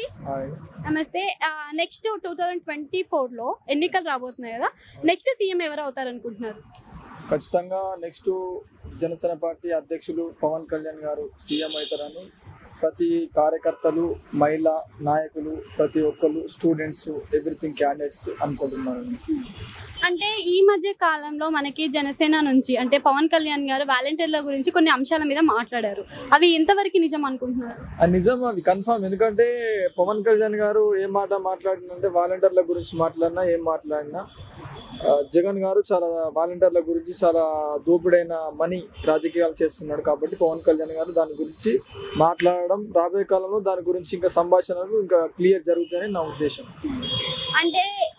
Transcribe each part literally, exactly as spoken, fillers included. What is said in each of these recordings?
Hi నమస్తే. Next two thousand twenty four లో ఎన్నికలు రాబోతున్నాయి కదా, నెక్స్ట్ సీఎం ఎవరు అవుతారు అనుకుంటున్నారు? ఖచ్చితంగా నెక్స్ట్ జనసేన పార్టీ అధ్యక్షులు పవన్ కళ్యాణ్ గారు సీఎం అవుతారని ప్రతి కార్యకర్తలు, మహిళా నాయకులు, ప్రతి ఒక్కరు, స్టూడెంట్స్, ఎవ్రీథింగ్ క్యాండిడేట్స్ అనుకుంటున్నారు. అంటే ఈ మధ్య కాలంలో మనకి జనసేన నుంచి అంటే పవన్ కళ్యాణ్ గారు వాలంటీర్ల గురించి కొన్ని అంశాల మీద మాట్లాడారు. అవి ఎంతవరకు నిజం అనుకుంటున్నారు? అది నిజం, అవి కన్ఫర్మ్. ఎందుకంటే పవన్ కళ్యాణ్ గారు ఏ మాట మాట్లాడినంటే వాలంటీర్ల గురించి మాట్లాడినా ఏం మాట్లాడినా జగన్ గారు చాలా వాలంటీర్ల గురించి చాలా దోపిడైన మనీ రాజకీయాలు చేస్తున్నాడు. కాబట్టి పవన్ కళ్యాణ్ గారు దాని గురించి మాట్లాడడం, రాబోయే కాలంలో దాని గురించి ఇంకా సంభాషణలు ఇంకా క్లియర్ జరుగుతాయని నా ఉద్దేశం. అంటే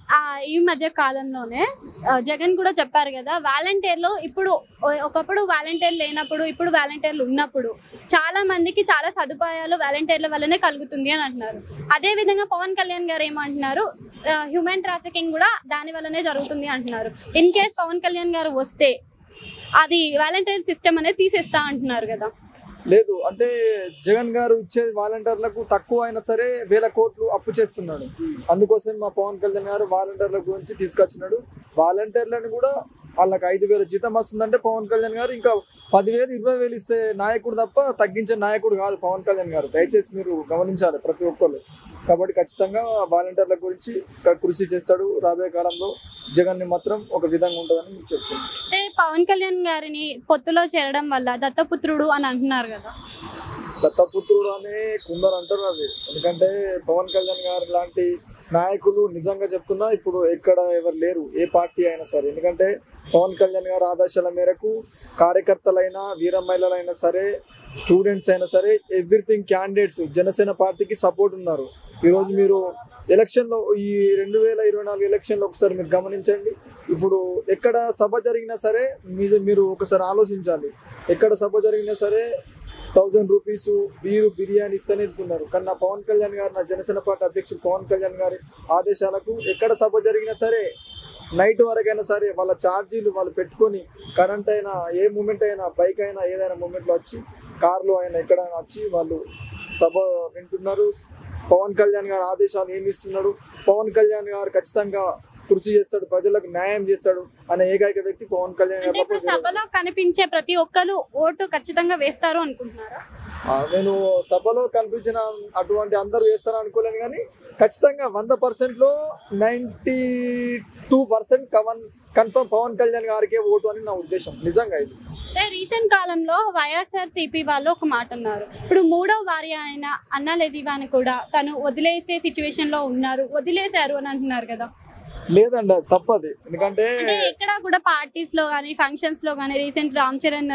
ఈ మధ్య కాలంలోనే జగన్ కూడా చెప్పారు కదా, వాలంటీర్లు ఇప్పుడు ఒకప్పుడు వాలంటీర్లు లేనప్పుడు ఇప్పుడు వాలంటీర్లు ఉన్నప్పుడు చాలా మందికి చాలా సదుపాయాలు వాలంటీర్ల వల్లనే కలుగుతుంది అని అంటున్నారు. అదే విధంగా పవన్ కళ్యాణ్ గారు ఏమంటున్నారు, హ్యూమన్ ట్రాఫికింగ్ కూడా దాని వల్లనే జరుగుతుంది అంటున్నారు. ఇన్ కేస్ పవన్ కళ్యాణ్ గారు వస్తే అది వాలంటీర్ సిస్టమ్ అనేది తీసేస్తా అంటున్నారు కదా. లేదు అంటే జగన్ గారు ఇచ్చే వాలంటీర్లకు తక్కువ అయినా సరే వేల కోట్లు అప్పు చేస్తున్నాడు. అందుకోసం మా పవన్ కళ్యాణ్ గారు వాలంటీర్ల గురించి తీసుకొచ్చినాడు. వాలంటీర్లను కూడా వాళ్ళకి ఐదు వేల జీతం వస్తుందంటే పవన్ కళ్యాణ్ గారు ఇంకా పదివేలు ఇరవై వేలు ఇస్తే నాయకుడు తప్ప తగ్గించే నాయకుడు కాదు పవన్ కళ్యాణ్ గారు. దయచేసి మీరు గమనించాలి ప్రతి ఒక్కరు. కాబట్టి ఖచ్చితంగా వాలంటీర్ల గురించి కృషి చేస్తాడు. రాబోయే కాలంలో జగన్ ని మాత్రం ఒక విధంగా ఉంటుందని చెప్తున్నాను. అంటే పవన్ కళ్యాణ్ గారిని పొత్తులో చేరడం వల్ల దత్తపుత్రుడు అని అంటున్నారు కదా. దత్తపుత్రుడు అని కొందరు అంటారు అది. ఎందుకంటే పవన్ కళ్యాణ్ గారు లాంటి నాయకులు నిజంగా చెప్తున్నా ఇప్పుడు ఎక్కడ ఎవరు లేరు, ఏ పార్టీ అయినా సరే. ఎందుకంటే పవన్ కళ్యాణ్ గారు ఆదేశాల మేరకు కార్యకర్తలైనా, వీర మహిళలైనా సరే, స్టూడెంట్స్ అయినా సరే, ఎవ్రీథింగ్ క్యాండిడేట్స్ జనసేన పార్టీకి సపోర్ట్ ఉన్నారు. ఈరోజు మీరు ఎలక్షన్లో ఈ రెండు వేల ఇరవై నాలుగు ఎలక్షన్లో ఒకసారి మీరు గమనించండి. ఇప్పుడు ఎక్కడ సభ జరిగినా సరే మీరు ఒకసారి ఆలోచించాలి. ఎక్కడ సభ జరిగినా సరే థౌజండ్ రూపీస్ బీరు బిర్యానీ ఇస్తేనే వెళ్తున్నారు. కానీ నా పవన్ కళ్యాణ్ గారు, నా జనసేన పార్టీ అధ్యక్షుడు పవన్ కళ్యాణ్ గారి ఆదేశాలకు ఎక్కడ సభ జరిగినా సరే నైట్ వరకైనా సరే వాళ్ళ ఛార్జీలు వాళ్ళు పెట్టుకొని కరెంట్ అయినా, ఏ మూమెంట్ అయినా, బైక్ అయినా, ఏదైనా మూమెంట్లో వచ్చి కార్లో అయినా ఎక్కడైనా వచ్చి వాళ్ళు సభ వింటున్నారు. పవన్ కళ్యాణ్ గారు ఆదేశాలు ఏమి ఇస్తున్నాడు, పవన్ కళ్యాణ్ గారు ఖచ్చితంగా కృషి చేస్తాడు, ప్రజలకు న్యాయం చేస్తాడు అనే ఏకైక వ్యక్తి పవన్ కళ్యాణ్ గారు. సభలో కనిపించే ప్రతి ఒక్కరు ఓటు ఖచ్చితంగా వేస్తారు అనుకుంటున్నారా? నేను సభలో కనిపించిన అటువంటి అందరూ వేస్తారని అనుకోలేను, కానీ ఖచ్చితంగా వంద పర్సెంట్ లో నైన్టీ టూ పర్సెంట్ కవన్ కన్ఫర్మ్ పవన్ కళ్యాణ్ గారికే ఓటు అని నా ఉద్దేశం. నిజంగా ఇది రీసెంట్ కాలంలో వైఎస్ఆర్ సిపి వాళ్ళు ఒక మాట అన్నారు, ఇప్పుడు మూడో భార్య అయిన అన్నా లెజివాని కూడా తను వదిలేసే సిచ్యువేషన్ లో ఉన్నారు, వదిలేశారు అని అంటున్నారు కదా. లేదండి, తప్పది. ఎందుకంటే ఎక్కడ కూడా పార్టీస్ లో కానీ, ఫంక్షన్స్ లో కానీ రీసెంట్ రామ్ చరణ్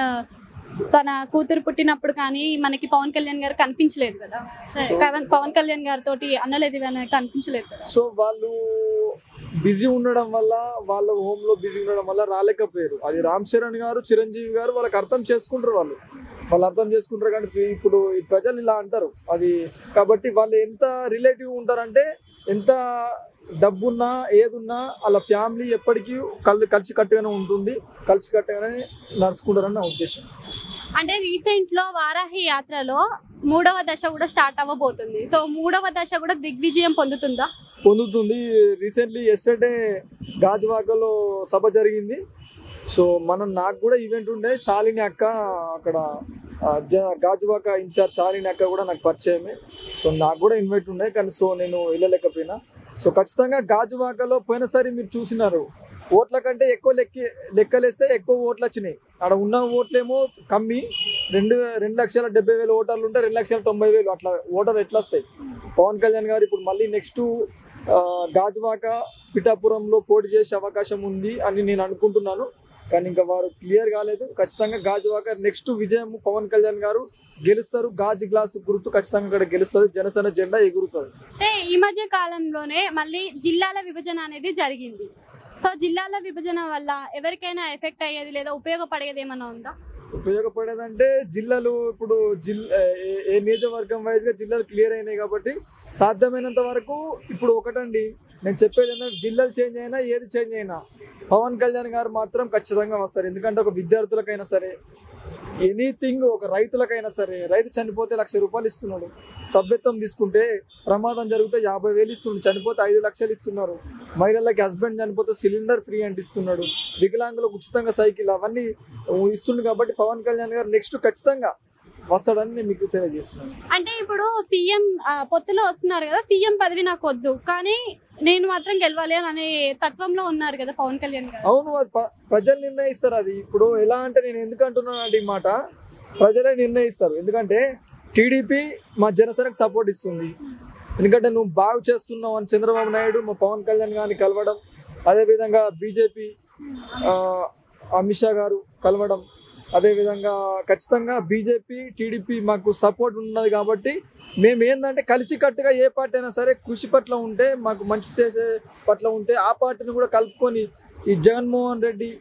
తన కూతురు పుట్టినప్పుడు కానీ మనకి పవన్ కళ్యాణ్ గారు కనిపించలేదు కదా. పవన్ కళ్యాణ్ గారితో అన్నా లెజివాని కనిపించలేదు కదా. సో వాళ్ళు బిజీ ఉండడం వల్ల, వాళ్ళ హోమ్ లో బిజీ ఉండడం వల్ల రాలేకపోయారు. అది రామ్ చరణ్ గారు, చిరంజీవి గారు వాళ్ళకి అర్థం చేసుకుంటారు. వాళ్ళు వాళ్ళు అర్థం చేసుకుంటారు కానీ ఇప్పుడు ఈ ప్రజలు ఇలా అంటారు అది. కాబట్టి వాళ్ళు ఎంత రిలేటివ్ ఉంటారంటే, ఎంత డబ్బున్నా ఏదున్నా వాళ్ళ ఫ్యామిలీ ఎప్పటికీ కళ్ళు కలిసి కట్టుగానే ఉంటుంది, కలిసి కట్టుగానే నడుచుకుంటారని నా ఉద్దేశం. అంటే రీసెంట్ లో వారాహి యాత్రలో మూడవ దశ కూడా స్టార్ట్ అవ్వబోతుంది. సో మూడవ దశ కూడా దిగ్విజయం పొందుతుందా? పొందుతుంది. రీసెంట్లీ ఎస్టర్డే గాజువాకలో సభ జరిగింది. సో మనం నాకు కూడా ఈవెంట్ ఉండే, శాలిని అక్క అక్కడ గాజువాక ఇన్ఛార్జ్ శాలిని అక్క కూడా నాకు పరిచయమే. సో నాకు కూడా ఇన్వైట్ ఉండే, కానీ సో నేను వెళ్ళలేకపోయినా. సో ఖచ్చితంగా గాజువాకలో పోయినసారి మీరు చూసినారు, ఓట్ల కంటే ఎక్కువ లెక్కి లెక్కలేస్తే ఎక్కువ ఓట్లు వచ్చినాయి. అక్కడ ఉన్న ఓట్లేమో కమ్మి, రెండు రెండు లక్షల డెబ్బై వేల ఓటర్లు ఉంటే రెండు లక్షల తొంభై వేలు అట్లా ఓటర్లు ఎట్లా వస్తాయి. పవన్ కళ్యాణ్ గారు ఇప్పుడు మళ్ళీ నెక్స్ట్ గాజువాక, పిఠాపురంలో పోటీ చేసే అవకాశం ఉంది అని నేను అనుకుంటున్నాను. కానీ ఇంకా వారు క్లియర్ కాలేదు. ఖచ్చితంగా గాజువాక నెక్స్ట్ విజయం పవన్ కళ్యాణ్ గారు గెలుస్తారు. గాజు గ్లాసు గుర్తు ఖచ్చితంగా ఇక్కడ గెలుస్తుంది, జనసేన జెండా ఎగురుతుంది. ఈ మధ్య కాలంలోనే మళ్ళీ జిల్లాల విభజన అనేది జరిగింది. సో జిల్లాల విభజన వల్ల ఎవరికైనా ఎఫెక్ట్ అయ్యేది లేదా ఉపయోగపడేది ఏమన్నా ఉందా? ఉపయోగపడేదంటే జిల్లాలు ఇప్పుడు జిల్లా ఏ నియోజకవర్గం వైజ్ గా జిల్లాలు క్లియర్ అయినాయి కాబట్టి సాధ్యమైనంత వరకు ఇప్పుడు ఒకటండి నేను చెప్పేది ఏంటంటే, జిల్లాలు చేంజ్ అయినా ఏది చేంజ్ అయినా పవన్ కళ్యాణ్ గారు మాత్రం ఖచ్చితంగా వస్తారు. ఎందుకంటే ఒక విద్యార్థులకైనా సరే, ఎనీథింగ్ ఒక రైతులకైనా సరే, రైతు చనిపోతే లక్ష రూపాయలు ఇస్తున్నాడు, సభ్యత్వం తీసుకుంటే ప్రమాదం జరిగితే యాభై వేలు ఇస్తున్నాడు, చనిపోతే ఐదు లక్షలు ఇస్తున్నారు, మహిళలకి హస్బెండ్ చనిపోతే సిలిండర్ ఫ్రీ అంటే ఇస్తున్నాడు, వికలాంగులకు ఉచితంగా సైకిల్ అవన్నీ ఇస్తుంది. కాబట్టి పవన్ కళ్యాణ్ గారు నెక్స్ట్ ఖచ్చితంగా వస్తాడని నేను మీకు తెలియజేస్తున్నాను. అంటే ఇప్పుడు సీఎం పొత్తులో వస్తున్నారు కదా, సీఎం పదవి నాకు వద్దు కానీ నేను మాత్రం గెలవాలి అని అనే తత్వంలో ఉన్నారు కదా పవన్ కళ్యాణ్ గారు. అవును, అది ప్రజలు నిర్ణయిస్తారు. అది ఇప్పుడు ఎలా అంటే నేను ఎందుకు అంటున్నాను అంటే ఈ మాట ప్రజలే నిర్ణయిస్తారు. ఎందుకంటే టీడీపీ మా జనసేనకు సపోర్ట్ ఇస్తుంది, ఎందుకంటే నువ్వు బాగు చేస్తున్నావు అని చంద్రబాబు నాయుడు మా పవన్ కళ్యాణ్ గారిని కలవడం, అదేవిధంగా బీజేపీ అమిత్ షా గారు కలవడం, అదేవిధంగా ఖచ్చితంగా బీజేపీ టీడీపీ మాకు సపోర్ట్ ఉన్నది. కాబట్టి మేము ఏంటంటే కలిసికట్టుగా ఏ పార్టీ అయినా సరే కృషి పట్ల ఉంటే, మాకు మంచి చేసే పట్ల ఉంటే ఆ పార్టీని కూడా కలుపుకొని ఈ జగన్మోహన్ రెడ్డి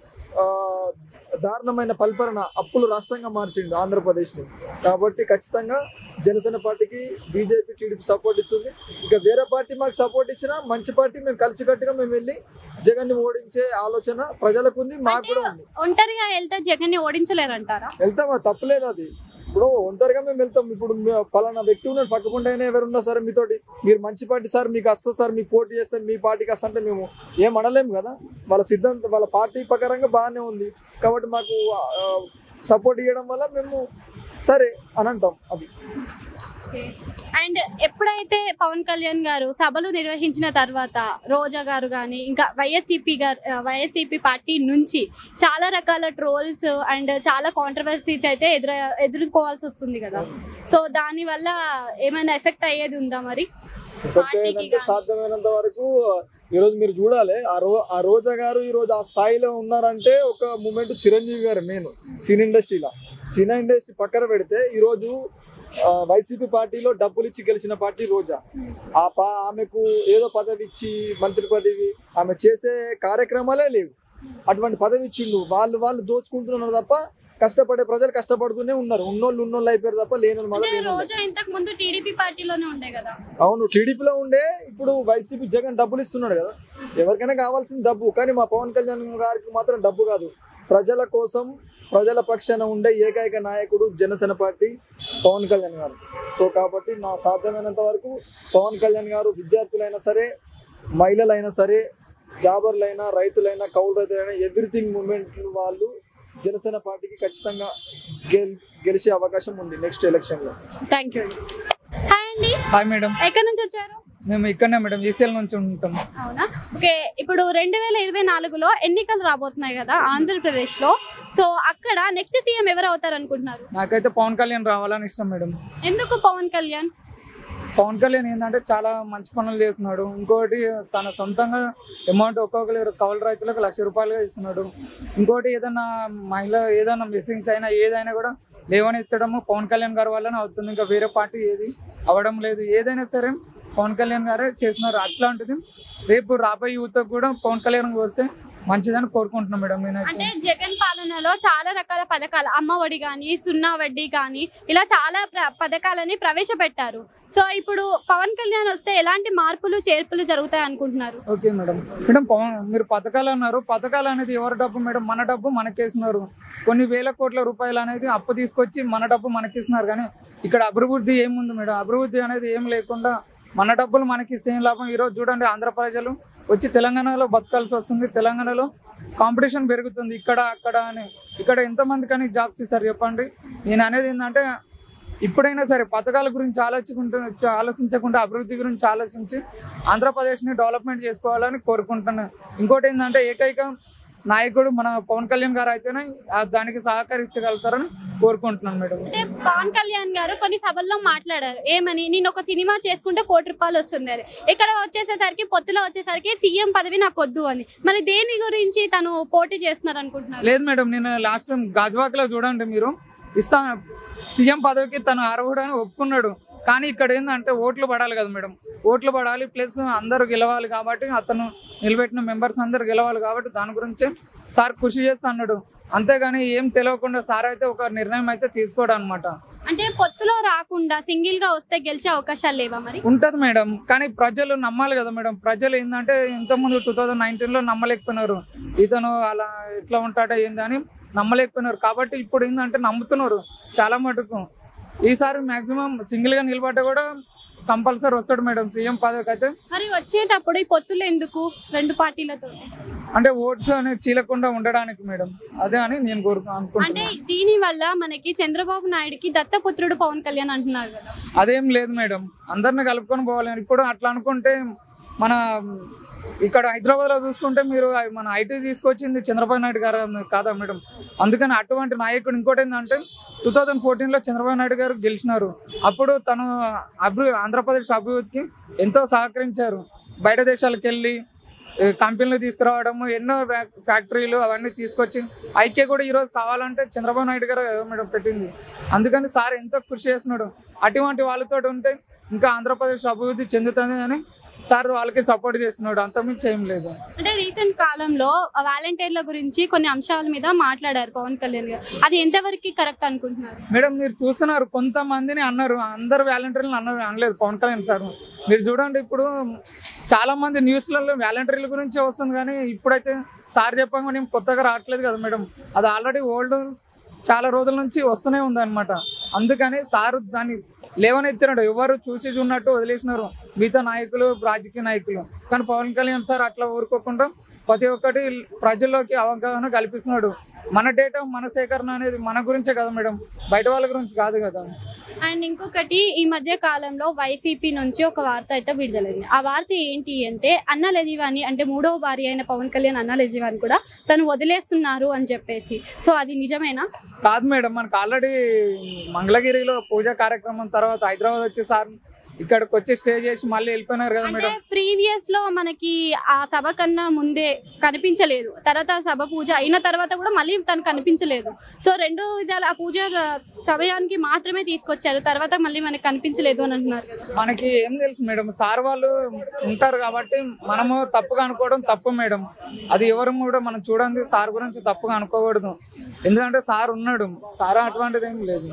దారుణమైన పరిపాలన అప్పులు రాష్ట్రంగా మార్చిండు ఆంధ్రప్రదేశ్ని. కాబట్టి ఖచ్చితంగా జనసేన పార్టీకి బీజేపీ టీడీపీ సపోర్ట్ ఇస్తుంది. ఇక వేరే పార్టీ మాకు సపోర్ట్ ఇచ్చినా మంచి పార్టీ మేము కలిసికట్టుగా మేము వెళ్ళి జగన్ ని ఓడించే ఆలోచన ప్రజలకు ఉంది, మాకు కూడా ఉంది. ఒంటరిగా వెళ్తే జగన్ ని ఓడించలేరంటారా? వెళ్తామా, తప్పలేదు అది. ఇప్పుడు ఒంటరిగా మేము వెళ్తాం. ఇప్పుడు పలానా వ్యక్తి ఉన్నాడు పక్కకుండా ఎవరున్నా సరే మీతోటి మీరు మంచి పార్టీ సార్ మీకు వస్తా సార్ మీకు పోటీ చేస్తే మీ పార్టీకి వస్తా అంటే మేము ఏం అనలేము కదా. వాళ్ళ సిద్ధాంతం వాళ్ళ పార్టీ ప్రకారంగా బాగానే ఉంది కాబట్టి మాకు సపోర్ట్ ఇవ్వడం వల్ల మేము సరే అని అంటాం. అది అండ్ ఎప్పుడైతే పవన్ కళ్యాణ్ గారు సభలు నిర్వహించిన తర్వాత రోజా గారు కానీ ఇంకా వైఎస్సీపీ గారు వైఎస్సీపీ పార్టీ నుంచి చాలా రకాల ట్రోల్స్ అండ్ చాలా కాంట్రవర్సీస్ అయితే ఎదురు ఎదుర్కోవాల్సి వస్తుంది కదా, సో దాని వల్ల ఏమైనా ఎఫెక్ట్ అయ్యేది ఉందా మరి? ఏంటంటే సాధ్యమైనంత వరకు ఈరోజు మీరు చూడాలి, ఆ రో ఆ రోజా గారు ఈరోజు ఆ స్థాయిలో ఉన్నారంటే ఒక మూమెంట్ చిరంజీవి గారు మెయిన్ సినీ ఇండస్ట్రీలో. సినీ ఇండస్ట్రీ పక్కన పెడితే ఈరోజు వైసీపీ పార్టీలో డబ్బులు ఇచ్చి గెలిచిన పార్టీ రోజా. ఆ పా ఆమెకు ఏదో పదవి ఇచ్చి మంత్రి పదవి ఆమె చేసే కార్యక్రమాలే లేవు. అటువంటి పదవి ఇచ్చిండు, వాళ్ళు వాళ్ళు దోచుకుంటున్నారు తప్ప కష్టపడే ప్రజలు కష్టపడుతూనే ఉన్నారు. ఉన్నోళ్ళు ఉన్నోళ్ళు అయిపోయారు తప్ప లేని కదా. అవును, టీడీపీలో ఉండే ఇప్పుడు వైసీపీ జగన్ డబ్బులు ఇస్తున్నాడు కదా, ఎవరికైనా కావాల్సిన డబ్బు. కానీ మా పవన్ కళ్యాణ్ గారికి మాత్రం డబ్బు కాదు, ప్రజల కోసం ప్రజల పక్షాన ఉండే ఏకైక నాయకుడు జనసేన పార్టీ పవన్ కళ్యాణ్ గారు. సో కాబట్టి నా సాధ్యమైనంత వరకు పవన్ కళ్యాణ్ గారు విద్యార్థులైనా సరే, మహిళలైనా సరే, జాబర్లైనా, రైతులైనా, కౌలు రైతులైనా ఎవ్రీథింగ్ మూమెంట్ వాళ్ళు జనసేన పార్టీకి ఖచ్చితంగా గెల్ గెలిచే అవకాశం ఉంది నెక్స్ట్ ఎలక్షన్ లో. Thank you. హాయ్ అండి. Hi madam. ఎక్కడి నుంచి వచ్చారు? మేము ఇక్కడనే మేడం ఈసీఎల్ నుంచి ఉంటాం. అవునా, ఓకే. ఇప్పుడు రెండు వేల ఇరవై నాలుగులో ఎన్నికలు రాబోతున్నాయి కదా ఆంధ్రప్రదేశ్ లో, సో అక్కడ నెక్స్ట్ సీఎం ఎవరు అవుతారు అనుకుంటున్నారు? నాకైతే పవన్ కళ్యాణ్ రావాలని ఇష్టం మేడం. ఎందుకు పవన్ కళ్యాణ్? పవన్ కళ్యాణ్ ఏంటంటే చాలా మంచి పనులు చేస్తున్నాడు. ఇంకోటి తన సొంతంగా అమౌంట్ ఒక్కొక్కరు కౌలు రైతులకు లక్ష రూపాయలుగా ఇస్తున్నాడు. ఇంకోటి ఏదైనా మహిళ ఏదైనా మిస్సింగ్స్ అయినా ఏదైనా కూడా లేవని ఎత్తడము పవన్ కళ్యాణ్ గారి వల్లనే అవుతుంది. ఇంకా వేరే పార్టీ ఏది అవ్వడం లేదు. ఏదైనా సరే పవన్ కళ్యాణ్ గారే చేస్తున్నారు. అట్లాంటిది రేపు రాబోయే యువత కూడా పవన్ కళ్యాణ్ వస్తే మంచిదని కోరుకుంటున్నాం మేడం. అంటే జగన్ పాలనలో చాలా రకాల పథకాలు, అమ్మఒడి కానీ, సున్నా వడ్డీ కానీ, ఇలా చాలా పథకాలని ప్రవేశపెట్టారు. సో ఇప్పుడు పవన్ కళ్యాణ్ వస్తే ఎలాంటి మార్పులు చేర్పులు జరుగుతాయి అనుకుంటున్నారు? Okay madam. మేడం పవన్ మీరు పథకాలు అన్నారు, పథకాలు అనేది ఎవరి డబ్బు మేడం? మన డబ్బు మనకేస్తున్నారు. కొన్ని వేల కోట్ల రూపాయలు అనేది అప్పు తీసుకొచ్చి మన డబ్బు మనకిస్తున్నారు. కానీ ఇక్కడ అభివృద్ధి ఏముంది మేడం? అభివృద్ధి అనేది ఏం లేకుండా మన డబ్బులు మనకి సేమ్ లాభం. ఈరోజు చూడండి ఆంధ్ర ప్రజలు వచ్చి తెలంగాణలో బతకాల్సి వస్తుంది. తెలంగాణలో కాంపిటీషన్ పెరుగుతుంది ఇక్కడ అక్కడ అని. ఇక్కడ ఎంతమంది కానీ జాబ్స్ ఇస్తారు చెప్పండి. నేను అనేది ఏంటంటే ఇప్పుడైనా సరే పథకాల గురించి ఆలోచించుకుంటూ ఆలోచించకుండా అభివృద్ధి గురించి ఆలోచించి ఆంధ్రప్రదేశ్ని డెవలప్మెంట్ చేసుకోవాలని కోరుకుంటున్నాను. ఇంకోటి ఏంటంటే ఏకైక నాయకుడు మన పవన్ కళ్యాణ్ గారు అయితేనే దానికి సహకరించగలుగుతారని కోరుకుంటున్నాను మేడం. అంటే పవన్ కళ్యాణ్ గారు కొన్ని సభల్లో మాట్లాడారు ఏమని, నేను ఒక సినిమా చేసుకుంటే కోటి రూపాయలు వస్తుంది అని. ఇక్కడ వచ్చేసేసరికి పొత్తులో వచ్చేసరికి సీఎం పదవి నాకు వద్దు అని. మరి దేని గురించి తను పోటీ చేస్తున్నారు అనుకుంటున్నారు? లేదు మేడం, నేను లాస్ట్ టైం గాజువాకలో చూడండి మీరు ఇస్తా సీఎం పదవికి తను అర్హుడని ఒప్పుకున్నాడు. కానీ ఇక్కడ ఏంటంటే ఓట్లు పడాలి కదా మేడం, ఓట్లు పడాలి ప్లస్ అందరూ గెలవాలి. కాబట్టి అతను నిలబెట్టిన మెంబర్స్ అందరు గెలవాలి. కాబట్టి దాని గురించి సార్ కృషి చేస్తా అన్నాడు. అంతేగాని ఏం తెలియకుండా సార్ అయితే ఒక నిర్ణయం అయితే తీసుకోవడం అనమాట. అంటే పొత్తులో రాకుండా సింగిల్ గా వస్తే గెలిచే అవకాశాలు లేవా మరి? ఉంటది మేడం, కానీ ప్రజలు నమ్మాలి కదా మేడం. ప్రజలు ఏంటంటే ఇంతకుముందు టూ థౌజండ్ నైన్టీన్ లో నమ్మలేకపోయినారు, ఇతను అలా ఎట్లా ఉంటాడో ఏందని నమ్మలేకపోయినారు. కాబట్టి ఇప్పుడు ఏంటంటే నమ్ముతున్నారు చాలా మటుకు. ఈసారి మాక్సిమం సింగిల్ గా నిలబడ్డా కూడా కంపల్సరీ వస్తాడు మేడం సీఎం పదవికి. అయితే మరి వచ్చేటప్పుడు ఈ పొత్తులు ఎందుకు రెండు పార్టీలతో? అంటే ఓట్స్ అనేది చీలకుండా ఉండడానికి మేడం, అదే అని నేను కోరుకు అంటే అనుకుంటున్నాను. దీని వల్ల మనకి చంద్రబాబు నాయుడుకి దత్తపుత్రుడు పవన్ కళ్యాణ్ అంటున్నారు కదా. అదేం లేదు మేడం, అందరిని కలుపుకొని పోవాలి. ఇప్పుడు అట్లా అనుకుంటే మన ఇక్కడ హైదరాబాద్ లో చూసుకుంటే మీరు మన ఐటీ తీసుకొచ్చింది చంద్రబాబు నాయుడు గారు కాదా మేడం. అందుకని అటువంటి నాయకుడు. ఇంకోటి ఏంటంటే టూ థౌజండ్ ఫోర్టీన్ లో చంద్రబాబు నాయుడు గారు గెలిచినారు. అప్పుడు తను అభి ఆంధ్రప్రదేశ్ అభివృద్ధికి ఎంతో సహకరించారు. బయట దేశాలకు వెళ్ళి కంపెనీలు తీసుకురావడము, ఎన్నో ఫ్యాక్టరీలు అవన్నీ తీసుకొచ్చి ఐక్య కూడా ఈరోజు కావాలంటే చంద్రబాబు నాయుడు గారు మేడం పెట్టింది. అందుకని సార్ ఎంతో కృషి చేస్తున్నాడు. అటువంటి వాళ్ళతో ఉంటే ఇంకా ఆంధ్రప్రదేశ్ అభివృద్ధి చెందుతుంది అని సార్ వాళ్ళకి సపోర్ట్ చేస్తున్నాడు, అంతకుమించి ఏం లేదు. అంటే రీసెంట్ కాలంలో వాలంటీర్ల గురించి కొన్ని అంశాల మీద మాట్లాడారు పవన్ కళ్యాణ్ గారు, అది ఎంతవరకు కరెక్ట్ అనుకుంటున్నారు మేడం? మీరు చూస్తున్నారు, కొంతమందిని అన్నారు, అందరు వాలంటీర్లను అన్నారు అనలేదు పవన్ కళ్యాణ్ సార్. మీరు చూడండి, ఇప్పుడు చాలా మంది న్యూస్లలో వాలంటీర్ల గురించే వస్తుంది, కానీ ఇప్పుడైతే సార్ చెప్పంగా నేను కొత్తగా రావట్లేదు కదా మేడం. అది ఆల్రెడీ ఓల్డ్ చాలా రోజుల నుంచి వస్తూనే ఉంది అనమాట. అందుకని సార్ దాన్ని లేవనెత్తినాడు. ఎవరు చూసి చూన్నట్టు వదిలేసినారు మిగతా నాయకులు, రాజకీయ నాయకులు. కానీ పవన్ కళ్యాణ్ సార్ అట్లా ఊరుకోకుండా ప్రతి ఒక్కటి ప్రజల్లోకి అవగాహన కల్పిస్తున్నాడు. మన డేటా మన సేకరణ అనేది మన గురించే కదా మేడం, బయట వాళ్ళ గురించి కాదు కదా. అండ్ ఇంకొకటి, ఈ మధ్య కాలంలో వైసీపీ నుంచి ఒక వార్త అయితే విడుదలైంది. ఆ వార్త ఏంటి అంటే అన్న లెజివాని, అంటే మూడవ భార్య అయిన పవన్ కళ్యాణ్ అన్న లెజివాని కూడా తను వదిలేస్తున్నారు అని చెప్పేసి. సో అది నిజమేనా? కాదు మేడం, మనకు ఆల్రెడీ మంగళగిరిలో పూజా కార్యక్రమం తర్వాత హైదరాబాద్ వచ్చి సార్ ఇక్కడికి వచ్చి స్టే చేసి మళ్ళీ వెళ్ళిపోయినారు కదా మేడం. ప్రీవియస్ లో మనకి ఆ సభ కన్నా ముందే కనిపించలేదు, తర్వాత సభ పూజ అయిన తర్వాత కూడా మళ్ళీ తను కనిపించలేదు. సో రెండు విధాలు ఆ పూజ సమయానికి మాత్రమే తీసుకొచ్చారు, తర్వాత మళ్ళీ మనకి కనిపించలేదు అని అంటున్నారు కదా. మనకి ఏం తెలుసు మేడం, సార్ వాళ్ళు ఉంటారు కాబట్టి మనము తప్పుగా అనుకోవడం తప్పు మేడం. అది ఎవరు కూడా మనం చూడండి సార్ గురించి తప్పుగా అనుకోకూడదు. ఎందుకంటే సార్ ఉన్నాడు, సార్ అటువంటిది ఏం లేదు,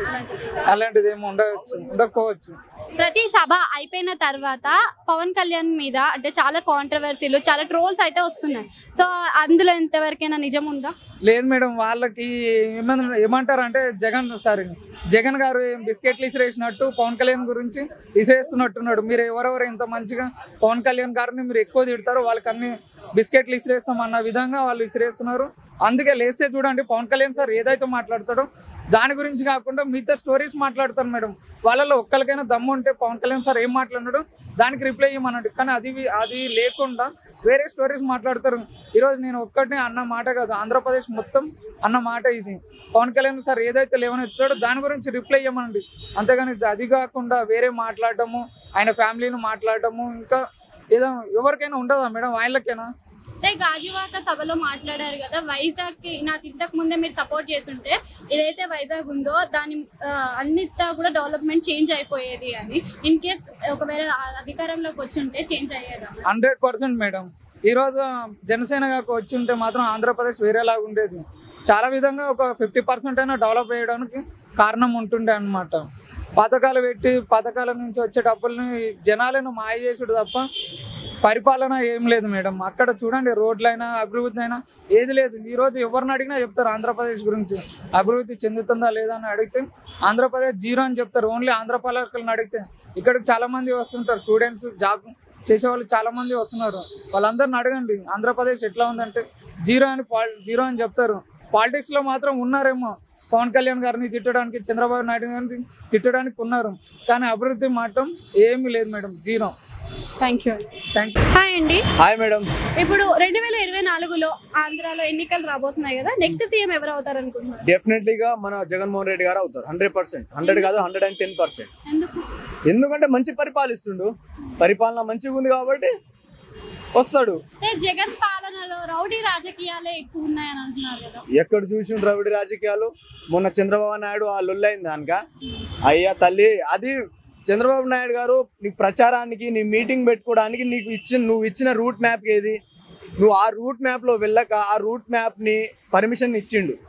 అలాంటిది ఏమి ఉండవచ్చు ఉండకపోవచ్చు. ప్రతి సభ అయిపోయిన తర్వాత పవన్ కళ్యాణ్ మీద అంటే చాలా కాంట్రవర్సీలు, చాలా ట్రోల్స్ అయితే వస్తున్నాయి. సో అందులో ఎంతవరకైనా నిజం ఉందా? లేదు మేడం, వాళ్ళకి ఏమన్నా ఏమంటారు అంటే జగన్ సార్ జగన్ గారు బిస్కెట్లు ఇసిరేసినట్టు పవన్ కళ్యాణ్ గురించి ఇసిరేస్తున్నట్టున్నాడు. మీరు ఎవరెవరు ఇంత మంచిగా పవన్ కళ్యాణ్ గారిని మీరు ఎక్కువ తిడతారు, వాళ్ళకి అన్ని బిస్కెట్లు ఇసిరేస్తాం అన్న విధంగా వాళ్ళు ఇసిరేస్తున్నారు. అందుకే లేస్తే చూడండి పవన్ కళ్యాణ్ సార్ ఏదైతే మాట్లాడతాడో దాని గురించి కాకుండా మిగతా స్టోరీస్ మాట్లాడతారు మేడం. వాళ్ళలో ఒక్కరికైనా దమ్ము ఉంటే పవన్ కళ్యాణ్ సార్ ఏం మాట్లాడినాడు దానికి రిప్లై ఇవ్వమన్నాడు, కానీ అది అది లేకుండా వేరే స్టోరీస్ మాట్లాడతారు. ఈరోజు నేను ఒక్కటే అన్న మాట కాదు, ఆంధ్రప్రదేశ్ మొత్తం అన్న మాట ఇది. పవన్ కళ్యాణ్ సార్ ఏదైతే లేవనెత్తాడో దాని గురించి రిప్లై ఇవ్వమనండి, అంతేగాని అది కాకుండా వేరే మాట్లాడటము, ఆయన ఫ్యామిలీని మాట్లాడటము, ఇంకా ఏదో ఎవరికైనా ఉండదా మేడం, ఆయనకైనా? అంటే గాజువాక సభలో మాట్లాడారు కదా, వైజాగ్ కి నాకు ఇంతకు ముందే మీరు సపోర్ట్ చేస్తుంటే ఏదైతే వైజాగ్ ఉందో దాని అన్నిటితో కూడా డెవలప్మెంట్ చేంజ్ అయిపోయేది అని. ఇన్ కేస్ ఒకవేళ అధికారంలోకి వచ్చి ఉంటే చేంజ్ అయ్యేదా? Hundred percent madam. ఈరోజు జనసేన వచ్చి ఉంటే మాత్రం ఆంధ్రప్రదేశ్ వేరేలాగా ఉండేది. చాలా విధంగా ఒక ఫిఫ్టీ పర్సెంట్ అయినా డెవలప్ చేయడానికి కారణం ఉంటుండే అనమాట. పథకాలు పెట్టి పథకాల నుంచి వచ్చే డబ్బుల్ని జనాలను మాయ చేసుడు తప్ప పరిపాలన ఏం లేదు మేడం. అక్కడ చూడండి రోడ్లైనా అభివృద్ధి అయినా ఏది లేదు. ఈరోజు ఎవరిని అడిగినా చెప్తారు ఆంధ్రప్రదేశ్ గురించి అభివృద్ధి చెందుతుందా లేదా అని అడిగితే ఆంధ్రప్రదేశ్ జీరో అని చెప్తారు. ఓన్లీ ఆంధ్ర పాలకులను అడిగితే ఇక్కడికి చాలా మంది వస్తుంటారు, స్టూడెంట్స్ జాబ్ చేసేవాళ్ళు చాలా మంది వస్తున్నారు. వాళ్ళందరిని అడగండి ఆంధ్రప్రదేశ్ ఎట్లా ఉందంటే జీరో అని జీరో అని చెప్తారు. పాలిటిక్స్లో మాత్రం ఉన్నారేమో, పవన్ కళ్యాణ్ గారిని తిట్టడానికి, చంద్రబాబు నాయుడు గారిని తిట్టడానికి ఉన్నారు, కానీ అభివృద్ధి మాత్రం ఏమీ లేదు madam, zero. Thank you thank you. Hi అండి. Hi madam. ఇప్పుడు రెండు వేల ఇరవై నాలుగులో ఆంధ్రాలో ఎన్నికలు రాబోతున్నాయి కదా, నెక్స్ట్ సీఎం ఎవరు అవుతారు అనుకుంటున్నారు? డెఫినెట్లీగా మన జగన్మోహన్ రెడ్డి గారు అవుతారు. హండ్రెడ్ పర్సెంట్ హండ్రెడ్ కాదు హండ్రెడ్ అండ్ టెన్ పర్సెంట్ ఎందుకు? ఎందుకంటే మంచి పరిపాలిస్తుండు, పరిపాలన మంచిగా ఉంది కాబట్టి వస్తాడు. జగన్ పాలనలో రౌడీ రాజకీయాలే ఎక్కువ ఉన్నాయని అంటున్నారు కదా. ఎక్కడ చూసిన రౌడీ రాజకీయాలు? మొన్న చంద్రబాబు నాయుడు ఆ లొల్లైంది దానిక. అయ్యా తల్లి, అది చంద్రబాబు నాయుడు గారు నీకు ప్రచారానికి, నీ మీటింగ్ పెట్టుకోవడానికి నీకు ఇచ్చిన నువ్వు ఇచ్చిన రూట్ మ్యాప్ ఏది? నువ్వు ఆ రూట్ మ్యాప్లో వెళ్ళక ఆ రూట్ మ్యాప్ని పర్మిషన్ ఇచ్చిండు.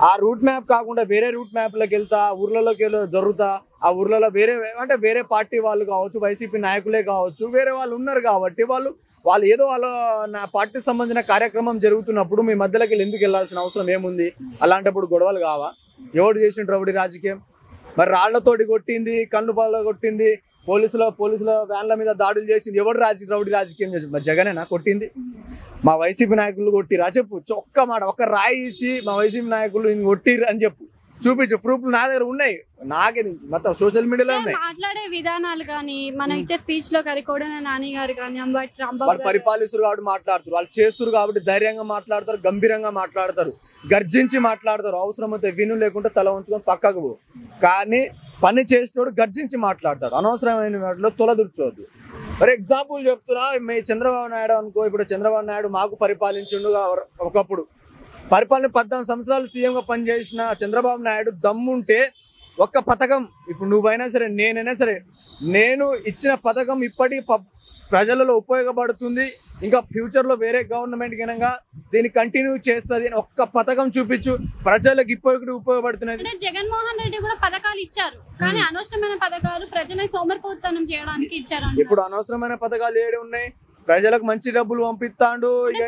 ఆ రూట్ మ్యాప్ కాకుండా వేరే రూట్ మ్యాప్లోకి వెళ్తా ఊర్లలోకి వెళ్ళి జరుగుతా ఆ ఊర్లలో వేరే అంటే వేరే పార్టీ వాళ్ళు కావచ్చు, వైసీపీ నాయకులే కావచ్చు, వేరే వాళ్ళు ఉన్నారు కాబట్టి వాళ్ళు వాళ్ళు ఏదో వాళ్ళ నా పార్టీకి సంబంధించిన కార్యక్రమం జరుగుతున్నప్పుడు మీ మధ్యలోకి వెళ్ళి ఎందుకు వెళ్ళాల్సిన అవసరం ఏముంది? అలాంటప్పుడు గొడవలు కావా? ఎవడు చేసిన రౌడీ రాజకీయం? మరి రాళ్లతోటి కొట్టింది, కన్ను పాల కొట్టింది, పోలీసుల పోలీసుల వ్యాన్ల మీద దాడులు చేసింది ఎవడు రాజకీయ రౌడీ రాజకీయం చేసి? మరి జగనేనా కొట్టింది? మా వైసీపీ నాయకులు కొట్టిరా చెప్పు, ఒక్క మాట ఒక్క రాయి ఇచ్చి మా వైసీపీ నాయకులు నేను కొట్టిర్రు అని చెప్పు, చూపించు. ప్రూఫ్లు నా దగ్గర ఉన్నాయి, నాకే మొత్తం సోషల్ మీడియాలో ఉన్నాయి. మాట్లాడే విధానాలు కానీ మనం ఇచ్చే స్పీచ్ లో కానీ కోడన నాని గారు కానీ అంబటి రాంబాబు వాళ్ళు పరిపాలిస్తారు కాబట్టి మాట్లాడుతారు, వాళ్ళు చేస్తారు కాబట్టి ధైర్యంగా మాట్లాడతారు, గంభీరంగా మాట్లాడతారు, గర్జించి మాట్లాడతారు. అవసరం అయితే విను, లేకుంటే తల ఉంచుకొని పక్కకు పో. కానీ పని చేసినోడు గర్జించి మాట్లాడతాడు, అనవసరమైన వాటిలో తొలదూర్చోవద్దు. ఫర్ ఎగ్జాంపుల్ చెప్తున్నా, మీ చంద్రబాబు నాయుడు అనుకో, ఇప్పుడు చంద్రబాబు నాయుడు మాకు పరిపాలించిండు ఒకప్పుడు. పరిపాలన పద్నాలుగు సంవత్సరాలు సీఎంగా పనిచేసిన చంద్రబాబు నాయుడు దమ్ముంటే ఒక్క పథకం, ఇప్పుడు నువ్వైనా సరే నేనైనా సరే, నేను ఇచ్చిన పథకం ఇప్పటి ప్రజలలో ఉపయోగపడుతుంది, ఇంకా ఫ్యూచర్లో వేరే గవర్నమెంట్ కనుక దీన్ని కంటిన్యూ చేస్తుంది అని ఒక్క పథకం చూపించు, ప్రజలకు ఇప్పటికి ఉపయోగపడుతున్నది. జగన్మోహన్ రెడ్డి కూడా పథకాలు ఇచ్చారు, కానీ అనవసరమైన పథకాలు ప్రజలకు సోమరిపోతనం చేయడానికి ఇచ్చారు. ఇప్పుడు అనవసరమైన పథకాలు ఏడు ఉన్నాయి? ప్రజలకు మంచి డబ్బులు పంపిస్తాడు.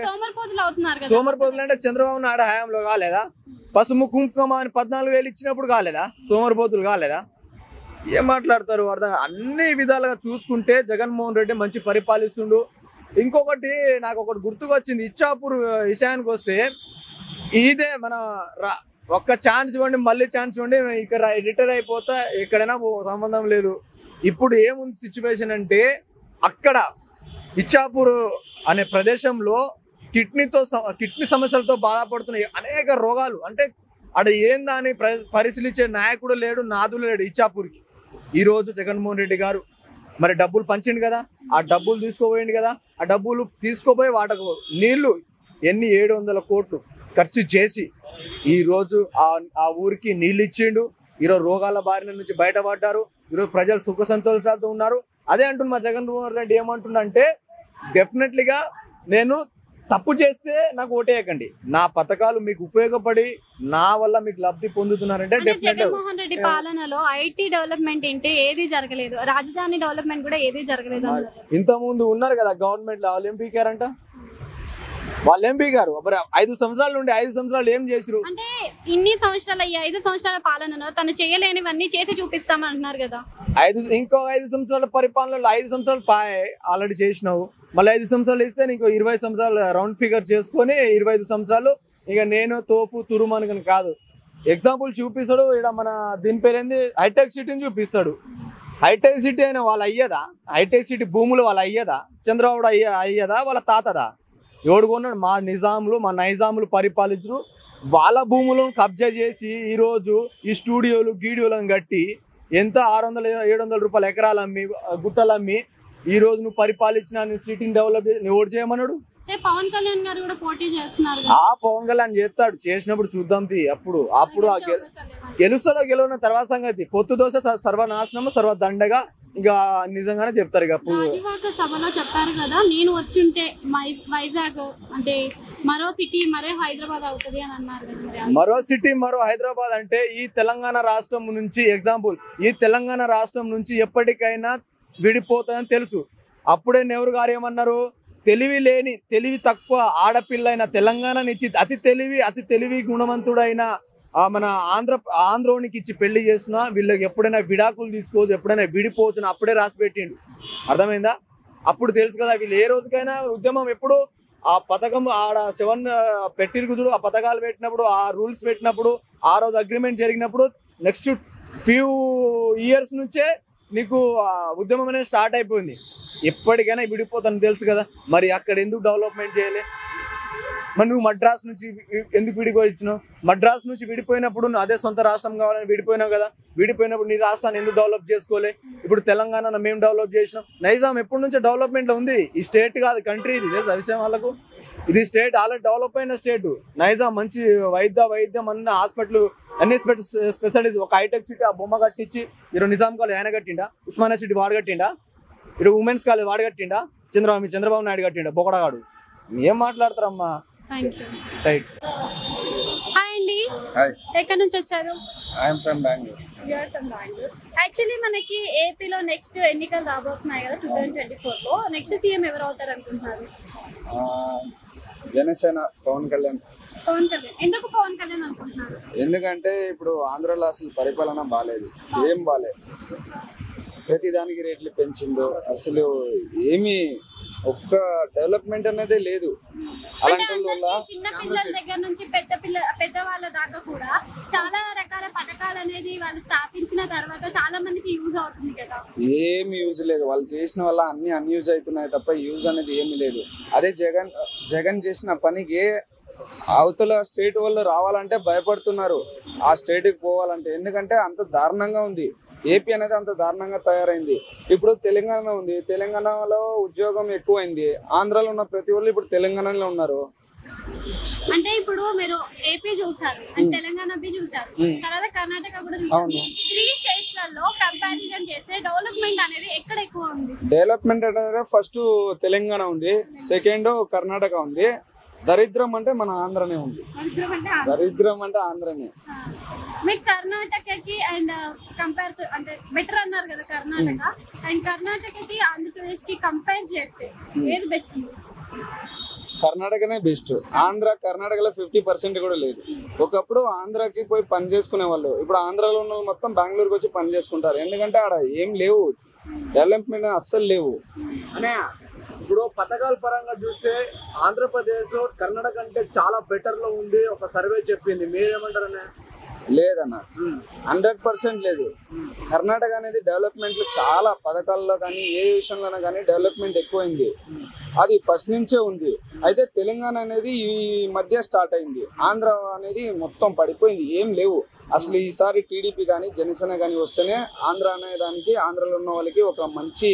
సోమరిపోతులు అంటే చంద్రబాబు నాయుడు హయాంలో కాలేదా? పసుము కుంకుమ అని పద్నాలుగు వేలు ఇచ్చినప్పుడు కాలేదా? సోమరిపోతులు కాలేదా? ఏం మాట్లాడతారు అర్థం. అన్ని విధాలుగా చూసుకుంటే జగన్మోహన్ రెడ్డి మంచి పరిపాలిస్తుండు. ఇంకొకటి నాకు ఒకటి గుర్తుకొచ్చింది, ఇచ్చాపూర్ విషయానికి వస్తే ఇదే మన ఒక్క ఛాన్స్ ఇవ్వండి, మళ్ళీ ఛాన్స్ ఇవ్వండి, ఇక్కడ రిటైర్ అయిపోతా, ఎక్కడైనా సంబంధం లేదు. ఇప్పుడు ఏముంది సిచ్యువేషన్ అంటే, అక్కడ ఇచ్చాపూర్ అనే ప్రదేశంలో కిడ్నీతో కిడ్నీ సమస్యలతో బాధపడుతున్న అనేక రోగాలు, అంటే అక్కడ ఏందని పరిశీలించే నాయకుడు లేడు, నాదులు లేడు ఇచ్చాపూర్కి. ఈరోజు జగన్మోహన్ రెడ్డి గారు మరి డబ్బులు పంచిండు కదా, ఆ డబ్బులు తీసుకోపోయింది కదా, ఆ డబ్బులు తీసుకోపోయి వాటకు నీళ్లు ఎన్ని ఏడు వందల కోట్లు ఖర్చు చేసి ఈరోజు ఆ ఊరికి నీళ్ళు ఇచ్చిండు. ఈరోజు రోగాల బారిన నుంచి బయటపడ్డారు, ఈరోజు ప్రజలు సుఖ సంతోషాలతో ఉన్నారు. అదే అంటున్నా మా జగన్మోహన్ రెడ్డి ఏమంటున్నంటే, డెఫినెట్లీగా నేను తప్పు చేస్తే నాకు ఓటేయకండి, నా పథకాలు మీకు ఉపయోగపడి నా వల్ల మీకు లబ్ధి పొందుతున్నారంటే జగన్మోహన్ రెడ్డి పాలనలో ఐటీ డెవలప్మెంట్ ఏంటి ఏది జరగలేదు, రాజధాని డెవలప్మెంట్ కూడా ఏది జరగలేదు. ఇంత ముందు ఉన్నారు కదా గవర్నమెంట్ లో, వాళ్ళు ఏం పీకారంట, వాళ్ళు ఏం పీకారు? ఐదు సంవత్సరాల నుండి ఐదు సంవత్సరాలు ఏం చేసిరు అంటే ఇన్ని సంవత్సరాల ఈ ఐదు సంవత్సరాల పాలనలో తను చేయలేనివన్నీ చేసి చూపిస్తామని అంటున్నారు కదా. ఐదు ఇంకో ఐదు సంవత్సరాల పరిపాలనలో ఐదు సంవత్సరాలు పాయ్ ఆల్రెడీ చేసినావు, మళ్ళీ ఐదు సంవత్సరాలు ఇస్తే నీకు ఇరవై సంవత్సరాలు రౌండ్ ఫిగర్ చేసుకొని ఇరవై ఐదు సంవత్సరాలు ఇక నేను తోఫు తురుమని కాదు. ఎగ్జాంపుల్ చూపిస్తాడు ఇక్కడ మన దీని పేరేంది హైటెక్ సిటీని చూపిస్తాడు. హైటెక్ సిటీ అయినా వాళ్ళు అయ్యేదా? హైటెక్ సిటీ భూములు వాళ్ళు అయ్యేదా? చంద్రబాబు అయ్యే అయ్యేదా? వాళ్ళ తాతదా? ఎవడు కొన్నాడు? మా నిజాములు మా నైజాములు పరిపాలించరు, వాళ్ళ భూములను కబ్జా చేసి ఈరోజు ఈ స్టూడియోలు గీడియోలను కట్టి ఎంత ఆరు వందల ఏడు వందల రూపాయల ఎకరాలు అమ్మి గుట్టలు అమ్మి ఈ రోజు నువ్వు పరిపాలించిన సిటీని డెవలప్ ఓటు చేయమన్నాడు. పవన్ కళ్యాణ్ గారు కూడా పోటీ చేస్తున్నారు. ఆ పవన్ కళ్యాణ్ చేస్తాడు, చేసినప్పుడు చూద్దాం తి అప్పుడు అప్పుడు గెలుస్తాడో గెలవన తర్వాత సంగతి. పొత్తు దోశ సర్వనాశనము సర్వ దండగా ఇంకా నిజంగానే చెప్తారు. ఇక సభలో చెప్పారు కదా, నేను వచ్చి ఉంటే వైజాగ్ అంటే మరో సిటీ మరో హైదరాబాద్ అవుతుంది అని అన్నారు కదా. మరో సిటీ మరో హైదరాబాద్ అంటే ఈ తెలంగాణ రాష్ట్రం నుంచి ఎగ్జాంపుల్, ఈ తెలంగాణ రాష్ట్రం నుంచి ఎప్పటికైనా విడిపోతుందని తెలుసు. అప్పుడే నెహ్రూ గారు ఏమన్నారు, తెలివి లేని తెలివి తక్కువ ఆడపిల్ల అయిన తెలంగాణని ఇచ్చి అతి తెలివి అతి తెలివి గుణవంతుడైన మన ఆంధ్ర ఆంధ్రోనికి ఇచ్చి పెళ్లి చేస్తున్నా వీళ్ళకి ఎప్పుడైనా విడాకులు తీసుకోవచ్చు, ఎప్పుడైనా విడిపోవచ్చు అప్పుడే రాసి పెట్టిండు. అర్థమైందా? అప్పుడు తెలుసు కదా వీళ్ళు ఏ రోజుకైనా ఉద్యమం ఎప్పుడు ఆ పథకం ఆడ సెవెన్ పెట్టిరుగుతుడు ఆ పథకాలు పెట్టినప్పుడు ఆ రూల్స్ పెట్టినప్పుడు ఆ రోజు అగ్రిమెంట్ జరిగినప్పుడు నెక్స్ట్ ఫ్యూ ఇయర్స్ నుంచే నీకు ఉద్యమం అనేది స్టార్ట్ అయిపోయింది. ఎప్పటికైనా విడిపోతాను తెలుసు కదా, మరి అక్కడ ఎందుకు డెవలప్మెంట్ చేయలే? మరి నువ్వు మద్రాస్ నుంచి ఎందుకు విడిపోయిచ్చినావు? మద్రాస్ నుంచి విడిపోయినప్పుడు నువ్వు అదే సొంత రాష్ట్రం కావాలని విడిపోయినావు కదా, విడిపోయినప్పుడు నీ రాష్ట్రాన్ని ఎందుకు డెవలప్ చేసుకోలే? ఇప్పుడు తెలంగాణ మేము డెవలప్ చేసినాం. నైజాం ఎప్పటి నుంచో డెవలప్మెంట్లో ఉంది, ఈ స్టేట్ కాదు కంట్రీ ఇది, తెలుసు ఆ విషయం వాళ్ళకు. ఇది స్టేట్ ఆల్రెడీ డెవలప్ అయిన స్టేట్. నైజాం మంచి వైద్య వైద్యం అన్న హాస్పిటల్ అన్ని స్పెషాలిటీస్, ఒక హైటెక్ సిటీ ఆ బొమ్మ కట్టించి ఈరోజు నిజాం కాలేజ్ ఆయన కట్టిండా, ఉస్మానియా సిటీ వాడు కట్టిండా, ఇటు ఉమెన్స్ కాలేజ్ వాడు కట్టిండా, చంద్రబాబు చంద్రబాబు నాయుడు కట్టిండా బొకడగాడు. ఏం మాట్లాడతారమ్మా? Thank you. రైట్. హాయ్ అండి. హాయ్, ఎక్కడి నుంచి వచ్చారు? I'm from Bengaluru. యాక్చువల్లీ మనకి ఏపీలో నెక్స్ట్ ఎన్నికలు రాబోతున్నాయి కదా టూ థౌసండ్ ట్వంటీ ఫోర్ లో నెక్స్ట్ సీఎం ఎవరు అవుతారు అనుకుంటున్నారు? జనసేన పవన్ కళ్యాణ్. పవన్ కళ్యాణ్. ఎందుకు పవన్ కళ్యాణ్ అనుకుంటున్నారు? ఎందుకంటే ఇప్పుడు ఆంధ్రాలో అసలు పరిపాలన బాగాలేదు, ఏం బాగాలేదు. ప్రతి దానికి రేట్లు పెంచిందో అసలు ఏమీ ఒక్క డెవలప్మెంట్ అనేది లేదు. అలాంటి వల్ల చిన్న పిల్లల దగ్గర నుంచి పెద్ద పిల్ల పెద్ద వాళ్ళ దాకా కూడా చాలా రకాల పథకాలు అనేది వాళ్ళు స్థాపించిన తర్వాత చాలా మందికి యూజ్ అవుతుంది కదా. ఏమి యూజ్ లేదు, వాళ్ళు చేసిన వల్ల అన్ని అన్యూజ్ అవుతున్నాయి తప్ప యూజ్ అనేది ఏమీ లేదు. అదే జగన్ జగన్ చేసిన పనికి అవతల స్టేట్ వాళ్ళు రావాలంటే భయపడుతున్నారు ఆ స్టేట్కి పోవాలంటే, ఎందుకంటే అంత దారుణంగా ఉంది. ఏపీ అనేది అంత దారుణంగా తయారైంది. ఇప్పుడు తెలంగాణ ఉంది, తెలంగాణలో ఉద్యోగం ఎక్కువైంది. ఆంధ్రాలో ఉన్న ప్రతి వాళ్ళు ఇప్పుడు తెలంగాణలో ఉన్నారు. అంటే ఇప్పుడు మీరు ఏపీ చూసారు, తెలంగాణ చూసారు, తర్వాత కర్ణాటక కూడా చూసారు. త్రీ స్టేట్స్ లలో కంపారిజన్ చేస్తే డెవలప్మెంట్ అనేది ఎక్కడ ఎక్కువ ఉంది? డెవలప్మెంట్ అనేది ఫస్ట్ తెలంగాణ ఉంది, సెకండ్ కర్ణాటక ఉంది. దరిద్రం అంటే మన ఆంధ్రనే ఉంది. దరిద్రం అంటే ఆంధ్రనే. మీకు కర్ణాటకకి అండ్ కంపేర్ అంటే బెటర్ అన్నారు కదా కర్ణాటక, అండ్ కర్ణాటకకి ఆంధ్రప్రదేశ్ కి కంపేర్ చేస్తే ఏది బెస్ట్? కర్ణాటకనే బెస్ట్. ఆంధ్ర కర్ణాటకలో ఫిఫ్టీ పర్సెంట్ కూడా లేదు. ఒకప్పుడు ఆంధ్రాకి పోయి పని చేసుకునే వాళ్ళు, ఇప్పుడు ఆంధ్రాలో ఉన్న వాళ్ళు మొత్తం బెంగళూరుకి వచ్చి పని చేసుకుంటారు. ఎందుకంటే ఆడ ఏం లేవు, డెవలప్మెంట్ అస్సలు లేవు. అనే ఇప్పుడు పథకాల పరంగా చూస్తే ఆంధ్రప్రదేశ్ కర్ణాటక అంటే చాలా బెటర్ లో ఉంది ఒక సర్వే చెప్పింది. మీరేమంటారనే? లేదన్న, హండ్రెడ్ పర్సెంట్ లేదు. కర్ణాటక అనేది డెవలప్మెంట్ చాలా పథకాల్లో కానీ ఏ విషయంలోనే కానీ డెవలప్మెంట్ ఎక్కువైంది. అది ఫస్ట్ నుంచే ఉంది. అయితే తెలంగాణ అనేది ఈ మధ్య స్టార్ట్ అయింది. ఆంధ్ర అనేది మొత్తం పడిపోయింది, ఏం లేవు అసలు. ఈసారి టీడీపీ కానీ జనసేన కానీ వస్తేనే ఆంధ్ర అనే దానికి, ఆంధ్రలో ఉన్న వాళ్ళకి ఒక మంచి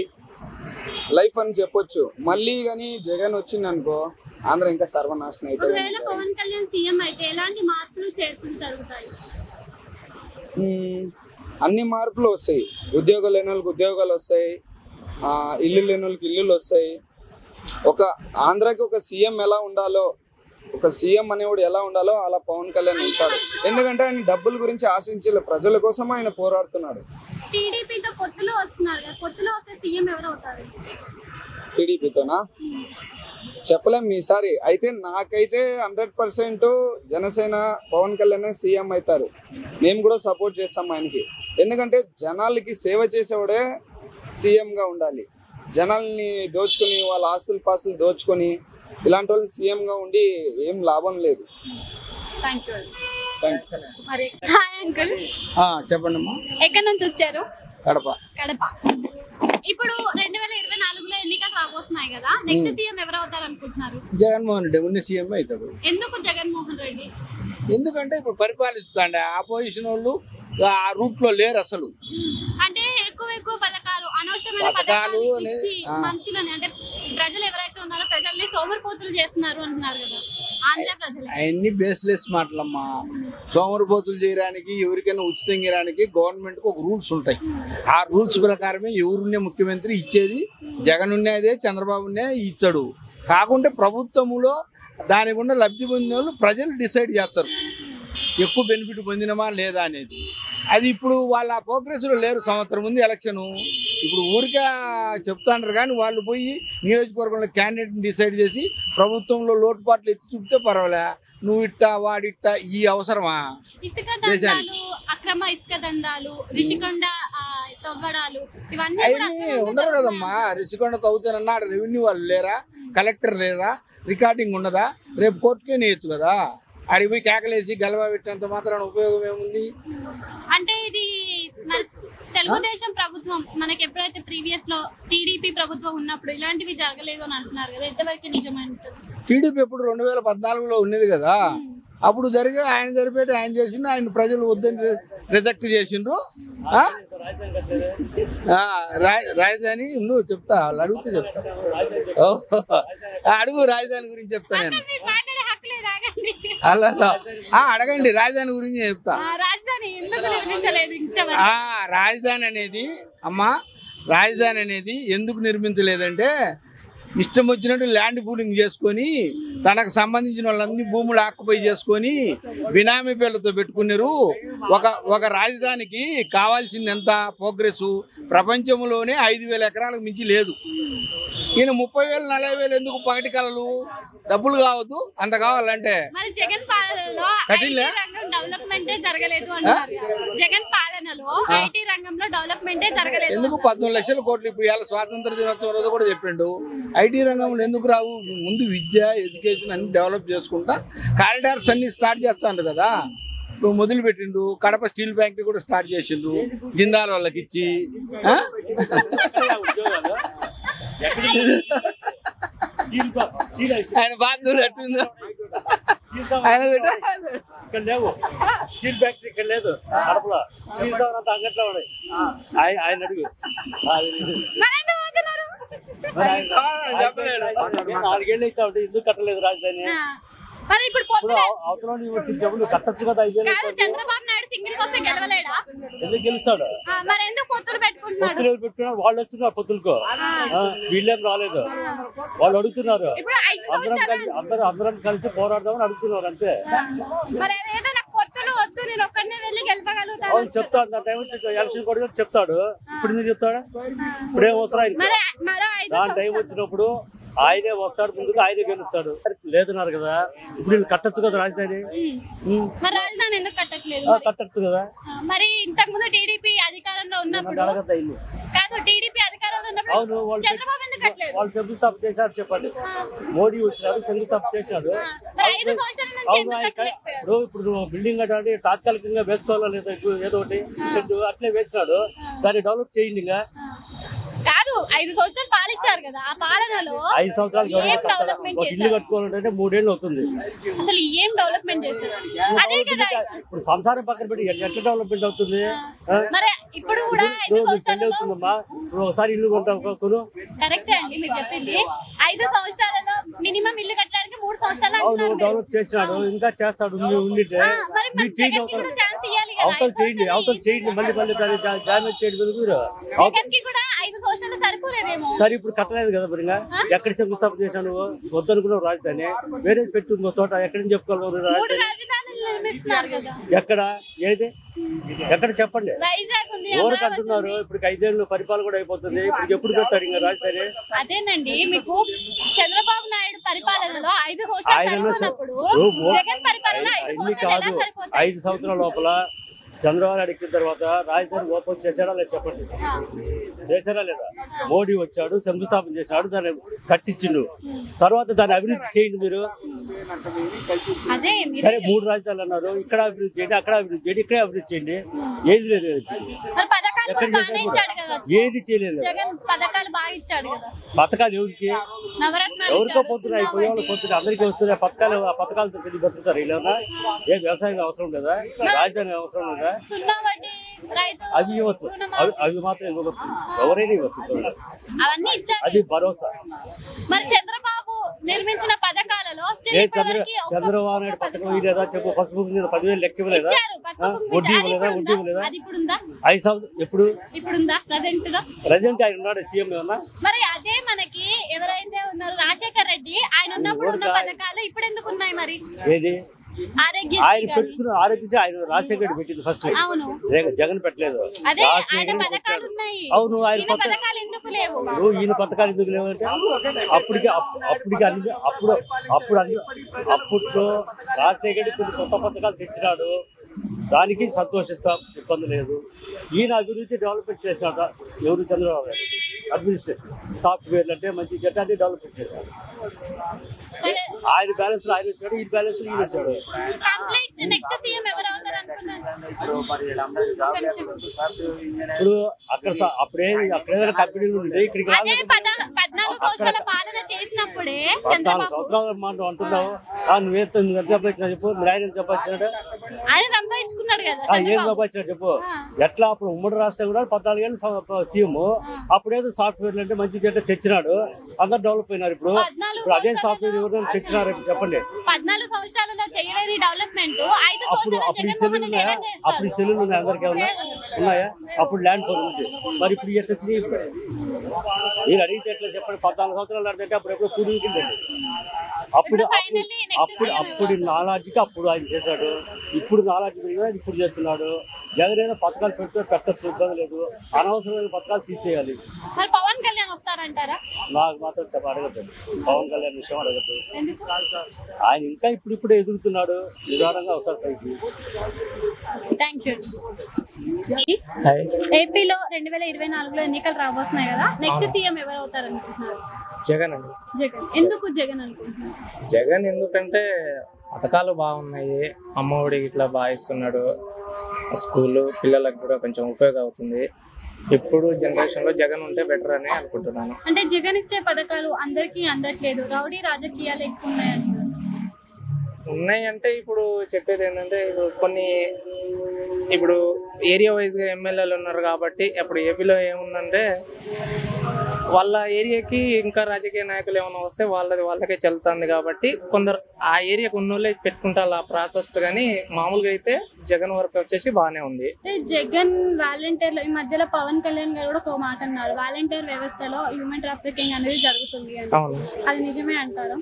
లైఫ్ అని చెప్పొచ్చు. మళ్ళీ కానీ జగన్ వచ్చింది అనుకో ఆంధ్ర ఇంకా సర్వనాశనం అయిపోయింది. ఒకవేళ పవన్ కళ్యాణ్ సీఎం అయితే ఎలాంటి మార్పులు చేర్పులు జరుగుతాయి? అన్ని మార్పులు వస్తాయి. ఉద్యోగాలు లేని వాళ్ళకి ఉద్యోగాలు వస్తాయి, ఇల్లు లేని వాళ్ళకి ఇల్లులు వస్తాయి. ఒక ఆంధ్రాకి ఒక సీఎం ఎలా ఉండాలో, ఒక సీఎం అనేవాడు ఎలా ఉండాలో అలా పవన్ కళ్యాణ్ ఉంటాడు. ఎందుకంటే ఆయన డబ్బుల గురించి ఆశించలే, ప్రజల కోసం ఆయన పోరాడుతున్నాడు. టీడీపీతో పొత్తులు వస్తున్నారు కదా, పొత్తులో వస్తే సీఎం ఎవరు అవుతారు? టీడీపీతోనా చెప్పలేం ఈసారి. అయితే నాకైతే hundred percent Janasena Pawan Kalyan CM అవుతారు. మేము కూడా సపోర్ట్ చేస్తాం ఆయనకి. ఎందుకంటే జనాలకి సేవ చేసేవాడే సీఎంగా ఉండాలి. జనాల్ని దోచుకొని వాళ్ళ ఆస్తులు పాస్తులు దోచుకొని ఇలాంటి వాళ్ళు సీఎంగా ఉండి ఏం లాభం లేదు. హాయ్ అంకుల్, చెప్పండి అమ్మా. ఎక్కడి నుంచి వచ్చారు? కడప. కడప. ఇప్పుడు రెండు వేల ఇరవై నాలుగులో ఎన్నికలు రాబోతున్నాయి కదా, నెక్స్ట్ సీఎం ఎవరు అవుతారు అనుకుంటున్నారు? జగన్మోహన్ రెడ్డి ఉన్న సీఎం అవుతాడు. ఎందుకు జగన్మోహన్ రెడ్డి? ఎందుకంటే ఇప్పుడు పరిపాలిస్తుండే ఆపోజిషన్ వాళ్ళు ఆ రూట్ లో లేరు అసలు. అంటే ఎక్కువ ఎక్కువ పథకాలు, అనవసరమైన పథకాలు పథకాలు ఇచ్చి మనుషులని, అంటే ప్రజలు ఎవరైతే ఉన్నారో ప్రజల్ని సోమరిపోతులు చేస్తున్నారు అంటున్నారు కదా ఆంధ్ర ప్రజలు. అవన్నీ బేస్లెస్ మాటలమ్మా. సోమరిపోతులు చేయడానికి, ఎవరికైనా ఉచితంగా ఇవ్వడానికి గవర్నమెంట్ కు ఒక రూల్స్ ఉంటాయి. ఆ రూల్స్ ప్రకారమే ఎవరున్నే ముఖ్యమంత్రి ఇచ్చేది. జగన్ ఉన్నదే, చంద్రబాబు ఉన్నే ఇచ్చాడు. కాకుంటే ప్రభుత్వములో దాని గుండా లబ్ధి పొందిన వాళ్ళు ప్రజలు డిసైడ్ చేస్తారు ఎక్కువ బెనిఫిట్ పొందినమా లేదా అనేది. అది ఇప్పుడు వాళ్ళ ప్రోగ్రెస్లో లేరు. సంవత్సరం ముందు ఎలక్షను, ఇప్పుడు ఊరికే చెప్తాంటారు కానీ వాళ్ళు పోయి నియోజకవర్గంలో క్యాండిడేట్ని డిసైడ్ చేసి ప్రభుత్వంలో లోటుపాట్లు ఎత్తి చూపితే పర్వాలే. నువ్వు ఇట్టా వాడిట్టా ఈ అవసరమా? ఇసుక దందాలు, అక్రమ ఇసుక దందాలు, రిషికొండ తవ్వడాలు ఇవన్నీ అవన్నీ ఉండరు కదమ్మా. రిషికొండ తవ్వుతానన్నా ఆడ రెవెన్యూ వాళ్ళు లేరా, కలెక్టర్ లేరా, రికార్డింగ్ ఉండదా? రేపు కోర్టుకే నేయచ్చు కదా. ఆడికి పోయి కేకలేసి గలవా పెట్టినంత మాత్రాన ఉపయోగం ఏముంది? అంటే ఇది తెలుగుదేశం ప్రభుత్వం మనకి ఎప్పుడైతే ప్రీవియస్ లో టీడీపీ ప్రభుత్వం ఉన్నప్పుడు ఇలాంటివి జరగలేదు అని అంటున్నారు కదా, ఎంతవరకు నిజమంటారు? టీడీపీ ఎప్పుడు రెండు వేల పద్నాలుగులో ఉన్నది కదా, అప్పుడు జరిగే ఆయన జరిపేట ఆయన చేసిండు. ఆయన ప్రజలు వద్దని రిజెక్ట్ చేసిండ్రు. రాజధాని నువ్వు చెప్తా, వాళ్ళు అడిగితే చెప్తా. అడుగు, రాజధాని గురించి చెప్తా నేను. అలా అడగండి, రాజధాని గురించి చెప్తా. రాజధాని అనేది అమ్మా, రాజధాని అనేది ఎందుకు నిర్మించలేదంటే ఇష్టం వచ్చినట్టు ల్యాండ్ పూలింగ్ చేసుకొని తనకు సంబంధించిన వాళ్ళన్ని భూములు ఆక్యుపై చేసుకొని బినామీ పేర్లతో పెట్టుకున్నారు. ఒక ఒక రాజధానికి కావాల్సింది ఎంత ప్రోగ్రెస్ ప్రపంచంలోనే ఐదు వేల ఎకరాలకు మించి లేదు. ఈయన ముప్పై వేలు నలభై వేలు ఎందుకు పగటి కళలు? డబ్బులు కావద్దు అంత కావాలంటే. మరి జగన్ పాలనలో కఠినలే? ఐటీ రంగం డెవలప్మెంటే జరగలేదు అంటారు కదా. జగన్ పాలనలో ఐటీ రంగంలో డెవలప్మెంటే జరగలేదు ఎందుకు? పద్నాలుగు లక్షల కోట్లు ఇప్పుడు ఇవాళ స్వాతంత్ర దినోత్సవం రోజు కూడా చెప్పిండు. ఐటీ రంగంలో ఎందుకు రావు? ముందు విద్య ఎడ్యుకేషన్ అన్ని డెవలప్ చేసుకుంటా కారిడార్స్ అన్ని స్టార్ట్ చేస్తాను కదా. ఇప్పుడు మొదలు పెట్టిండు. కడప స్టీల్ ఫ్యాక్టరీ కూడా స్టార్ట్ చేసిండు జిందాల్ వాళ్ళకి ఇచ్చి. ఆయన బాధ్యత ఎట్టుందో ఆయన ఇక్కడ లేవు. స్టీల్ ఫ్యాక్టరీ ఇక్కడ లేదు. కడపలో స్టీల్ సార్ అంతా అంగట్లో ఉన్నాయి. ఆయన అడుగు నాలుగేళ్ళు అయితే ఉంటే ఎందుకు కట్టలేదు రాజధాని? మరి ఇప్పుడు అవతల జబ్బులు కట్టచ్చు కదా. ఐదేళ్ళు చంద్రబాబు నాయుడు సింగిల్ కోసం గెలవలేడా? ఎందుకు గెలుస్తాడు? మరి ఎందుకు పొత్తులు పెట్టుకుంటున్నాడు? పొత్తులు పెట్టుకున్నారు. వాళ్ళు వస్తున్నారు పొత్తులకు. వీళ్ళేం రాలేదు. వాళ్ళు అడుగుతున్నారు. అందరం కలిసి అందరూ అందరం కలిసి పోరాడదామని అడుగుతున్నారు అంతే. అవును చెప్తాడు. ఆ టైం ఎలక్షన్ కూడా చెప్తాడు. ఇప్పుడు ఎందుకు చెప్తాడు? ఇప్పుడేం అవసరం. దాని టైం వచ్చినప్పుడు ఆయనే వస్తాడు. ముందుకు ఆయనే గెలుస్తాడు. లేదన్నారు కదా. ఇప్పుడు వీళ్ళు కట్టచ్చు కదా రాజధాని. రాజధాని ఎందుకు కట్టట్లేదు? కట్టచ్చు కదా. మరి ఇంతకు ముందు టీడీపీ అధికారంలో ఉన్నప్పుడు కాదు టీడీపీ అధికారంలో ఉన్నప్పుడు అవును వాళ్ళు చంద్రబాబు ఎందుకు కట్టలేదు? వాళ్ళు శంకుస్థాపన చేశారు చెప్పండి. మోడీ వచ్చినాడు శంకుస్థాపన చేసినాడు. అవును ఇప్పుడు ఇప్పుడు నువ్వు బిల్డింగ్ అంటే తాత్కాలికంగా వేసుకోవాలా లేదా ఏదో ఒకటి చెట్టు అట్లే వేసినాడు. దాన్ని డెవలప్ చేయండి. ఇంకా కాదు ఐదు సంవత్సరాలు పాలించారు కదా. ఆ పాలనలో ఐదు సంవత్సరాలు ఇల్లు కట్టుకోవాలంటే మూడేళ్ళు అవుతుంది. అసలు ఏం డెవలప్మెంట్ చేశారు? అదే కదా ఇప్పుడు సంసారం పక్కన పెట్టి ఎట్లా డెవలప్మెంట్ అవుతుంది? మరి ఇప్పుడు కూడా పెళ్లి అవుతుందమ్మా. ఇప్పుడు ఒకసారి ఇల్లు కొంటావు కొను. కరెక్టే అండి మీరు చెప్పింది. ఐదు సంవత్సరాలలో మినిమం ఇల్లు కట్టడానికి మూడు సంవత్సరాలు అవును డెవలప్ చేసినాడు. ఇంకా చేస్తాడు. ఉండితే మీరు చేయండి. అవతల అవతల చేయండి. అవతల చేయండి. మళ్ళీ మళ్ళీ దాన్ని డ్యామేజ్ చేయండి. మీరు సరే ఇప్పుడు కట్టలేదు కదా. మరి ఎక్కడ శంకుస్థాపన చేశాను? నువ్వు వద్దనుకున్నావు రాజధాని. వేరే పెట్టు ఇంకో చోట. ఎక్కడి నుంచి చెప్పుకోవాలి రాజధాని? ఎక్కడ ఏది ఎక్కడ చెప్పండి. ఎవరికి అంటున్నారు? ఇప్పుడు ఐదేళ్ళు పరిపాలన కూడా అయిపోతుంది. ఇప్పుడు ఎప్పుడు పెడతాడు ఇంకా రాజధాని? అదేనండి మీకు చంద్రబాబు నాయుడు పరిపాలనలో ఐదు ఆయన అన్ని కాదు. ఐదు సంవత్సరాల లోపల చంద్రబాబు నాయుడు ఎక్కిన తర్వాత రాజధాని ఓపెన్ చేశాడా లేదా చెప్పండి. చేశారా లేదా? మోడీ వచ్చాడు శంకుస్థాపన చేశాడు. దాన్ని కట్టించిండు. తర్వాత దాన్ని అభివృద్ధి చేయండి మీరు. సరే మూడు రాజధానులు అన్నారు. ఇక్కడ అభివృద్ధి చేయండి, అక్కడ అభివృద్ధి చేయండి, ఇక్కడే అభివృద్ధి చేయండి. ఏది లేదు. ఎక్కడ చేశారు? ఏది చేయలేదు. పథకాలు ఎవరికి? ఎవరికో పొద్దున అయిపోయే వాళ్ళు పొద్దున అందరికీ వస్తున్నాయి పథకాలు. ఆ పథకాలతో తిరిగి బతుకుతారు. ఇలా ఏ వ్యవసాయం అవసరం లేదా? రాజధాని అవసరం లేదా? అవి ఇవ్వచ్చు. అవి అవి మాత్రం ఇవ్వచ్చు. ఎవరైనా ఇవ్వచ్చు. అది భరోసా. మరి చంద్రబాబు నిర్మించిన పథకాలలో ఏ చంద్ర చంద్రబాబు నాయుడు పథకం ఇదేదా చెప్పు. పసుపు మీద పదివేలు లెక్క ఇవ్వలేదా? వడ్డీ ఇవ్వలేదా? వడ్డీ ఇవ్వలేదా? ఐదు సంవత్సరం ఎప్పుడు ప్రజెంట్ ఆయన ఉన్నాడు సీఎం ఏమన్నా? మరి అదే మనకి ఎవరైతే ఉన్నారు రాజశేఖర్ రెడ్డి ఆయన ఉన్నప్పుడు ఉన్న పథకాలు ఇప్పుడు ఎందుకు ఉన్నాయి? మరి ఏది ఆయన పెట్టుకున్న ఆరోగ్యశ్రీ ఆయన రాజశేఖర్ రెడ్డి పెట్టింది ఫస్ట్. జగన్ పెట్టలేదు. అవును ఆయన పథకాలు ఎందుకు లేవు? ఈయన పథకాలు ఎందుకు లేవు అంటే అప్పటికి అప్పటికి అన్ని అప్పుడు అప్పుడు అన్ని అప్పట్లో రాజశేఖర్ రెడ్డి కొన్ని కొత్త పథకాలు తెచ్చినాడు. దానికి సంతోషిస్తాం. ఇబ్బంది లేదు. ఈయన అభివృద్ధి డెవలప్మెంట్ చేసినాడ ఎవరు? చంద్రబాబు నాయుడు అడ్మినిస్ట్రేషన్ సాఫ్ట్వేర్లు అంటే మంచి జట్టాన్ని డెవలప్మెంట్ చేశాడు. ఆయన బ్యాలెన్స్ ఆయన వచ్చాడు. ఈ బ్యాలెన్స్ ఈయన వచ్చాడు. ఇప్పుడు అక్కడ అప్పుడే అక్కడ ఏదైనా కంపెనీలు ఉండే ఇక్కడికి పద్నాలుగు సంవత్సరాల మాట అంటున్నావు. నువ్వే నువ్వు ఎంత సంపాదించినా చెప్పు. మీరు ఆయన ఎంత సంపాదించినాడు? ఏం సంపాదించినాడు చెప్పు. ఎట్లా అప్పుడు ఉమ్మడి రాష్ట్రం కూడా పద్నాలుగు ఏళ్ళు సీఎం. అప్పుడేదో సాఫ్ట్వేర్లు అంటే మంచి చెట్టు తెచ్చినాడు. అందరు డెవలప్ అయినారు. ఇప్పుడు ఇప్పుడు అదే సాఫ్ట్వేర్ ఎవరైనా తెచ్చినారు చెప్పండి. అప్పుడు అప్పుడు సెల్లులు ఉన్నాయా? అప్పుడు సెల్లులు ఉన్నాయి అందరికీ ఏమన్నా ఉన్నాయా? అప్పుడు ల్యాండ్ ఫోన్ ఉంది. మరి ఇప్పుడు ఎట్లా వచ్చినాయి? ఇప్పుడు మీరు అడిగితే ఎట్లా చెప్పండి. పద్నాలుగు సంవత్సరాలు అడిగితే అప్పుడు ఎప్పుడు కూలి అప్పుడు అప్పుడు అప్పుడు అప్పుడు నాలాజీకి అప్పుడు ఆయన చేశాడు, ఇప్పుడు నాలాజీ పెరిగినా ఇప్పుడు చేస్తున్నాడు. జగన్ ఏదో పథకాలు పెడితే పెట్టచ్చు, ఇబ్బంది లేదు. అనవసరమైన పథకాలు తీసేయాలి. మరి పవన్ కళ్యాణ్ వస్తారంటారా? నాకు మాత్రం చెప్ప అడగద్దు, పవన్ కళ్యాణ్ విషయం అడగద్దు. ఆయన ఇంకా ఇప్పుడు ఇప్పుడే ఎదుగుతున్నాడు, నిదానంగా వస్తారు పైకి. Thank you. ఏపీలో రెండు వేల ఇరవై నాలుగులో ఎన్నికలు రాబోతున్నాయి కదా, నెక్స్ట్ సీఎం ఎవరు అవుతారు అనుకుంటున్నారు? జగన్ అండి. జగన్. ఎందుకు జగన్ అనుకుంటున్నారు? జగన్ ఎందుకంటే పథకాలు బాగున్నాయి, అమ్మఒడి ఇట్లా బాగా ఇస్తున్నాడు, స్కూల్ పిల్లలకు కూడా కొంచెం ఉపయోగం అవుతుంది. ఇప్పుడు జనరేషన్ లో జగన్ ఉంటే బెటర్ అని అనుకుంటున్నాను. అంటే జగన్ ఇచ్చే పథకాలు అందరికీ అందట్లేదు, రౌడీ రాజకీయాలు ఎక్కువ ఉన్నాయంటున్నారు. ఉన్నాయి అంటే ఇప్పుడు చెప్పేది ఏంటంటే ఇప్పుడు కొన్ని ఇప్పుడు ఏరియా వైజ్ గా ఎమ్మెల్యేలు ఉన్నారు కాబట్టి ఇప్పుడు ఏపీలో ఏముందంటే వాళ్ళ ఏరియాకి ఇంకా రాజకీయ నాయకులు ఏమైనా వస్తే వాళ్ళది వాళ్ళకే చెల్లుతుంది కాబట్టి కొందరు ఆ ఏరియాకు ఉన్నోళ్ళే పెట్టుకుంటారు ఆ ప్రాసెస్. కానీ మామూలుగా అయితే జగన్ వర్క్ వచ్చేసి బాగానే ఉంది. జగన్ వాలంటీర్ ఈ మధ్యలో పవన్ కళ్యాణ్ గారు కూడా ఒక మాట అన్నారు, వాలంటీర్ వ్యవస్థలో హ్యూమన్ ట్రాఫికింగ్ అనేది జరుగుతుంది అని. అవును, అది నిజమే అంటారా?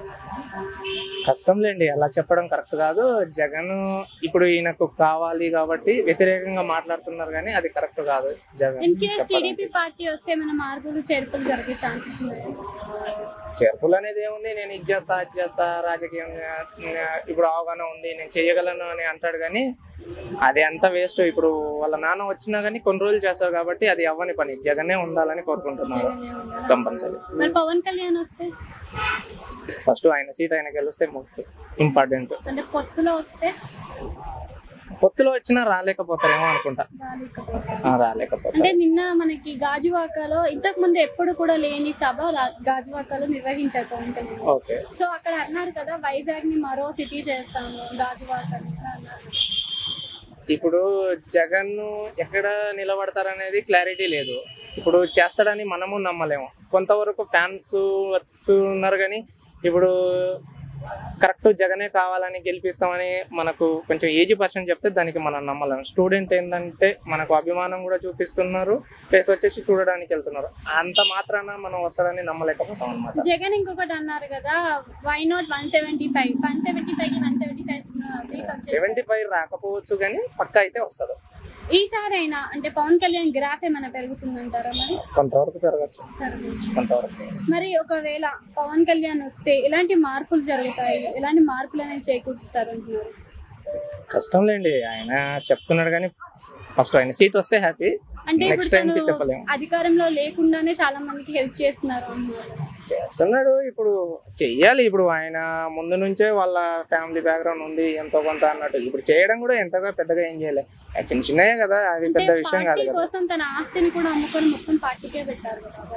కష్టం లేండి, అలా చెప్పడం కరెక్ట్ కాదు. జగన్ ఇప్పుడు ఈయనకు కావాలి కాబట్టి వ్యతిరేకంగా మాట్లాడుతున్నారు కానీ అది కరెక్ట్ కాదు. Jagan in case TDP party వస్తే మన మార్పులు చేర్పులు జరిగే ఛాన్సెస్ ఉన్నాయి. చేర్పులు అనేది ఏముంది, నేను ఇది చేస్తా అది చేస్తా రాజకీయంగా ఇప్పుడు అవగాహన ఉంది నేను చెయ్యగలను అని అంటాడు కానీ అది అంతా వేస్ట్. ఇప్పుడు వాళ్ళ నాన్న వచ్చినా కానీ కొన్ని రోజులు చేస్తారు కాబట్టి అది అవ్వని పని. జగనే ఉండాలని కోరుకుంటున్నారు కంపల్సరీ. మరి పవన్ కళ్యాణ్ వస్తే ఫస్ట్ ఆయన సీట్ ఆయన గెలిస్తే ఇంపార్టెంట్. అంటే పొత్తులో వస్తే పొత్తులో వచ్చినా రాలేకపోతారేమో అనుకుంటా. రాలేకపోతారు. అంటే నిన్న మనకి గాజువాకలో ఇంతకు ముందు ఎప్పుడు కూడా లేని సభ గాజువాకలో నిర్వహించారు పవన్ కళ్యాణ్. ఓకే. సో అక్కడ అన్నారు కదా వైజాగ్ ని మరో సిటీ చేస్తాము గాజువాక అన్నారు. ఇప్పుడు జగన్ ఎక్కడ నిలబడతారనేది క్లారిటీ లేదు. ఇప్పుడు చేస్తాడని మనము నమ్మలేము. కొంతవరకు ఫ్యాన్స్ ఉన్నారు కానీ ఇప్పుడు కరెక్ట్ జగనే కావాలని గెలిపిస్తామని మనకు కొంచెం ఏజీ పర్సెంట్ చెప్తే దానికి మనం నమ్మలేము. స్టూడెంట్ ఏంటంటే మనకు అభిమానం కూడా చూపిస్తున్నారు, ప్లేస్ వచ్చేసి చూడడానికి వెళ్తున్నారు. అంత మాత్రాన మనం వస్తాడని నమ్మలేకపోతాం అనమాట. జగన్ ఇంకొకటి అన్నారు కదా, why not one seventy five one seventy five కి one seventy five seventy five రాకపోవచ్చు కానీ పక్కా అయితే వస్తాడు. ఈసారి అయినా అంటే పవన్ కళ్యాణ్ గ్రాఫ్ ఏమైనా పెరుగుతుందంటారా? మరి కొంతవరకు పెరగచ్చు, కొంతవరకు. మరి ఒకవేళ పవన్ కళ్యాణ్ వస్తే ఎలాంటి మార్పులు జరుగుతాయి, ఎలాంటి మార్పులు అనేవి చేకూరుస్తారు అంటున్నారు? కష్టం లేండి, ఆయన చెప్తున్నాడు కానీ ఫస్ట్ ఆయన సీట్ వస్తే హ్యాపీ. అంటే నెక్స్ట్ టైం కి చెప్పలేము. అధికారంలో లేకుండానే చాలా మందికి హెల్ప్ చేస్తున్నారు అన్నారు. చేస్తున్నాడు, ఇప్పుడు చెయ్యాలి. ఇప్పుడు ఆయన ముందు నుంచే వాళ్ళ ఫ్యామిలీ బ్యాక్గ్రౌండ్ ఉంది ఎంతో కొంత అన్నట్టు. ఇప్పుడు చేయడం కూడా ఎంతగా పెద్దగా ఏం చేయలేదు, చిన్న చిన్నయే కదా, అవి పెద్ద విషయం కాదు కదా. కోసం తన ఆస్తిని కూడా అమ్ముకొని మొత్తం పార్టీకే పెట్టారు కదా.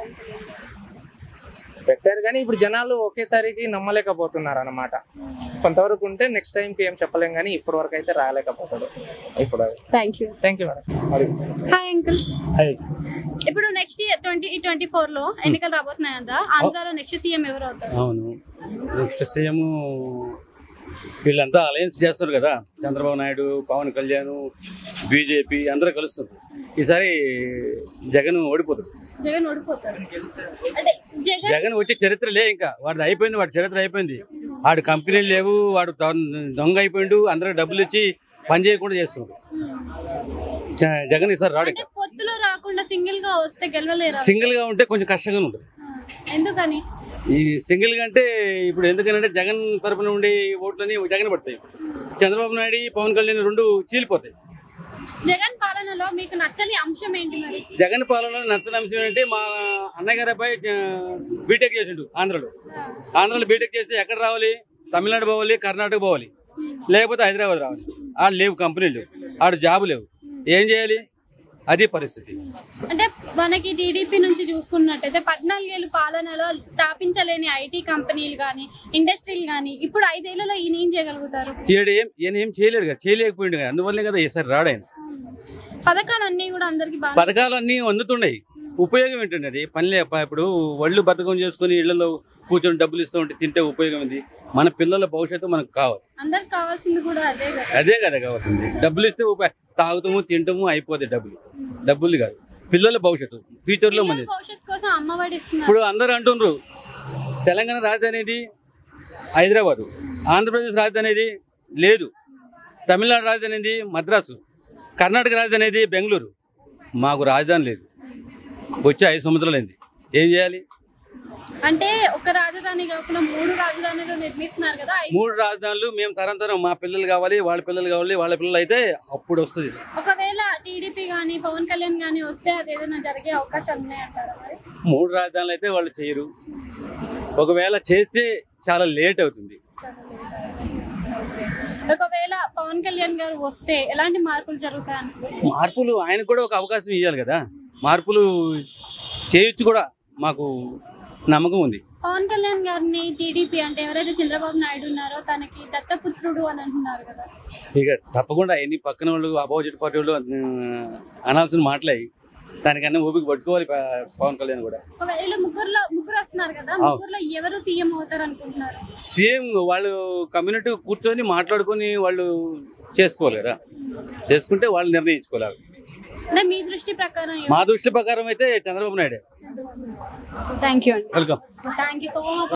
పెట్టారు కానీ ఇప్పుడు జనాలు ఒకేసారికి నమ్మలేకపోతున్నారు అన్నమాట. కొంతవరకు ఉంటే నెక్స్ట్ టైం కి ఏం చెప్పలేం కానీ ఇప్పటి వరకు అయితే రాలేకపోతాడు. ఇప్పుడు thank you thank you madam. Hi uncle. ఇప్పుడు next year twenty twenty four లో ఎన్నికలు రాబోతున్నాయి కదా, ఆంధ్రాలో నెక్స్ట్ సీఎం ఎవరు అవుతారు? అవును, నెక్స్ట్ సీఎం వీళ్ళంతా అలయన్స్ చేస్తారు కదా, చంద్రబాబు నాయుడు, పవన్ కళ్యాణ్, బీజేపీ అందరూ కలుస్తారు. ఈసారి జగన్ ఓడిపోతాడు. జగన్ ఓడిపోతారు అంటే జగన్ వచ్చే చరిత్ర లే, ఇంకా వాడు అయిపోయింది, వాడి చరిత్ర అయిపోయింది. వాడు కంపెనీలు లేవు, వాడు దొంగ అయిపోయిండు, అందరూ డబ్బులు ఇచ్చి పని చేయకుండా చేస్తుంది. జగన్ ఈసారి రాడు. పొత్తులో రాకుండా సింగిల్ గా వస్తే గెలవలేరు. సింగిల్ గా ఉంటే కొంచెం కష్టంగా ఉంటుంది. ఎందుకని? ఈ సింగిల్ గా అంటే ఇప్పుడు ఎందుకనంటే జగన్ తరపున ఉండే ఓట్లని జగన్ పడతాయి, చంద్రబాబు నాయుడు, పవన్ కళ్యాణ్ రెండు చీలిపోతాయి. జగన్ పాలనలో మీకు నచ్చని అంశం ఏంటి మరి? జగన్ పాలనలో నచ్చని అంశం ఏంటంటే మా అన్నయ్య గారి అబ్బాయి బీటెక్ చేసిండు ఆంధ్రలో. ఆంధ్రలో బీటెక్ చేస్తే ఎక్కడ రావాలి? తమిళనాడు పోవాలి, కర్ణాటక పోవాలి, లేకపోతే హైదరాబాద్ రావాలి. ఆడ లేవు కంపెనీలు, ఆడ జాబు లేవు, ఏం చేయాలి? అది పరిస్థితి. అంటే మనకి టీడీపీ నుంచి చూసుకున్నట్టయితే పద్నాలుగేళ్ళు పాలనలో స్థాపించలేని ఐటీ కంపెనీలు కానీ ఇండస్ట్రీలు కానీ ఇప్పుడు ఐదేళ్లలో ఈయన ఏం చేయగలుగుతారు? ఈయన ఏం ఈయన ఏం చేయలేడు కదా, చేయలేకపోయిండు కదా, అందువల్లే కదా ఈసారి రాడాయన. పథకాలన్నీ కూడా అందరికి పథకాలన్నీ అందుతున్నాయి, ఉపయోగం ఏంటండి? పని లే. ఇప్పుడు ఒళ్ళు బతకం చేసుకుని ఇళ్లలో కూర్చొని డబ్బులు ఇస్తూ ఉంటే తింటే ఉపయోగం ఉంది. మన పిల్లల భవిష్యత్తు మనకు కావాలి, అందరికి కావాల్సింది కూడా అదే కదా. అదే కదా కావాల్సింది. డబ్బులు ఇస్తే తాగుతాము, తింటాము, అయిపోతాయి. డబ్బులు డబ్బులు కాదు, పిల్లల భవిష్యత్తు, ఫ్యూచర్ లో మంది. భవిష్యత్తు కోసం అమ్మఒడి ఇస్తున్నారు. ఇప్పుడు అందరూ అంటుండ్రు తెలంగాణ రాజధాని హైదరాబాదు, ఆంధ్రప్రదేశ్ రాజధాని అనేది లేదు, తమిళనాడు రాజధాని అనేది మద్రాసు, కర్ణాటక రాజధాని అనేది బెంగళూరు. మాకు రాజధాని లేదు, వచ్చే ఐదు సంవత్సరాలైంది. ఏం చేయాలి? అంటే ఒక రాజధాని కాకుండా మూడు రాజధానులు నిర్మిస్తున్నారు కదా. మూడు రాజధానులు మేము తరం తరం మా పిల్లలు కావాలి, వాళ్ళ పిల్లలు కావాలి, వాళ్ళ పిల్లలు అయితే అప్పుడు వస్తుంది. ఒకవేళ టీడీపీ గానీ పవన్ కళ్యాణ్ గానీ వస్తే అది ఏదైనా జరిగే అవకాశాలు ఉన్నాయంటారా మరి? మూడు రాజధానులు అయితే వాళ్ళు చేయరు, ఒకవేళ చేస్తే చాలా లేట్ అవుతుంది. ఒకవేళ పవన్ కళ్యాణ్ గారు వస్తే ఎలాంటి మార్పులు జరుగుతాయి? మార్పులు ఆయన కూడా ఒక అవకాశం ఇవ్వాలి కదా, మార్పులు చేయొచ్చు కూడా, మాకు నమ్మకం ఉంది. పవన్ కళ్యాణ్ గారిని టీడీపీ అంటే ఎవరైతే చంద్రబాబు నాయుడు ఉన్నారో తనకి దత్తపుత్రుడు అని అంటున్నారు కదా. ఇక తప్పకుండా ఎన్ని పక్కన వాళ్ళు అపోజిట్ పార్టీ వాళ్ళు అనాల్సిన మాటలే, దానికన్నా ఊపికి పట్టుకోవాలి పవన్ కళ్యాణ్ కూడా. ఒకవేళ ముగ్గురులో ముగ్గురు వస్తున్నారు కదా, ముగ్గురులో ఎవరు సీఎం అవుతారు అనుకుంటున్నారు? సీఎం వాళ్ళు కమ్యూనిటీ కూర్చొని మాట్లాడుకొని వాళ్ళు చేసుకోవాలి కదా, చేసుకుంటే వాళ్ళు నిర్ణయించుకోవాలి. అంటే మీ దృష్టి ప్రకారం? మా దృష్టి ప్రకారం అయితే చంద్రబాబు నాయుడు. థ్యాంక్ యూ అండి. Welcome. Thank you so much.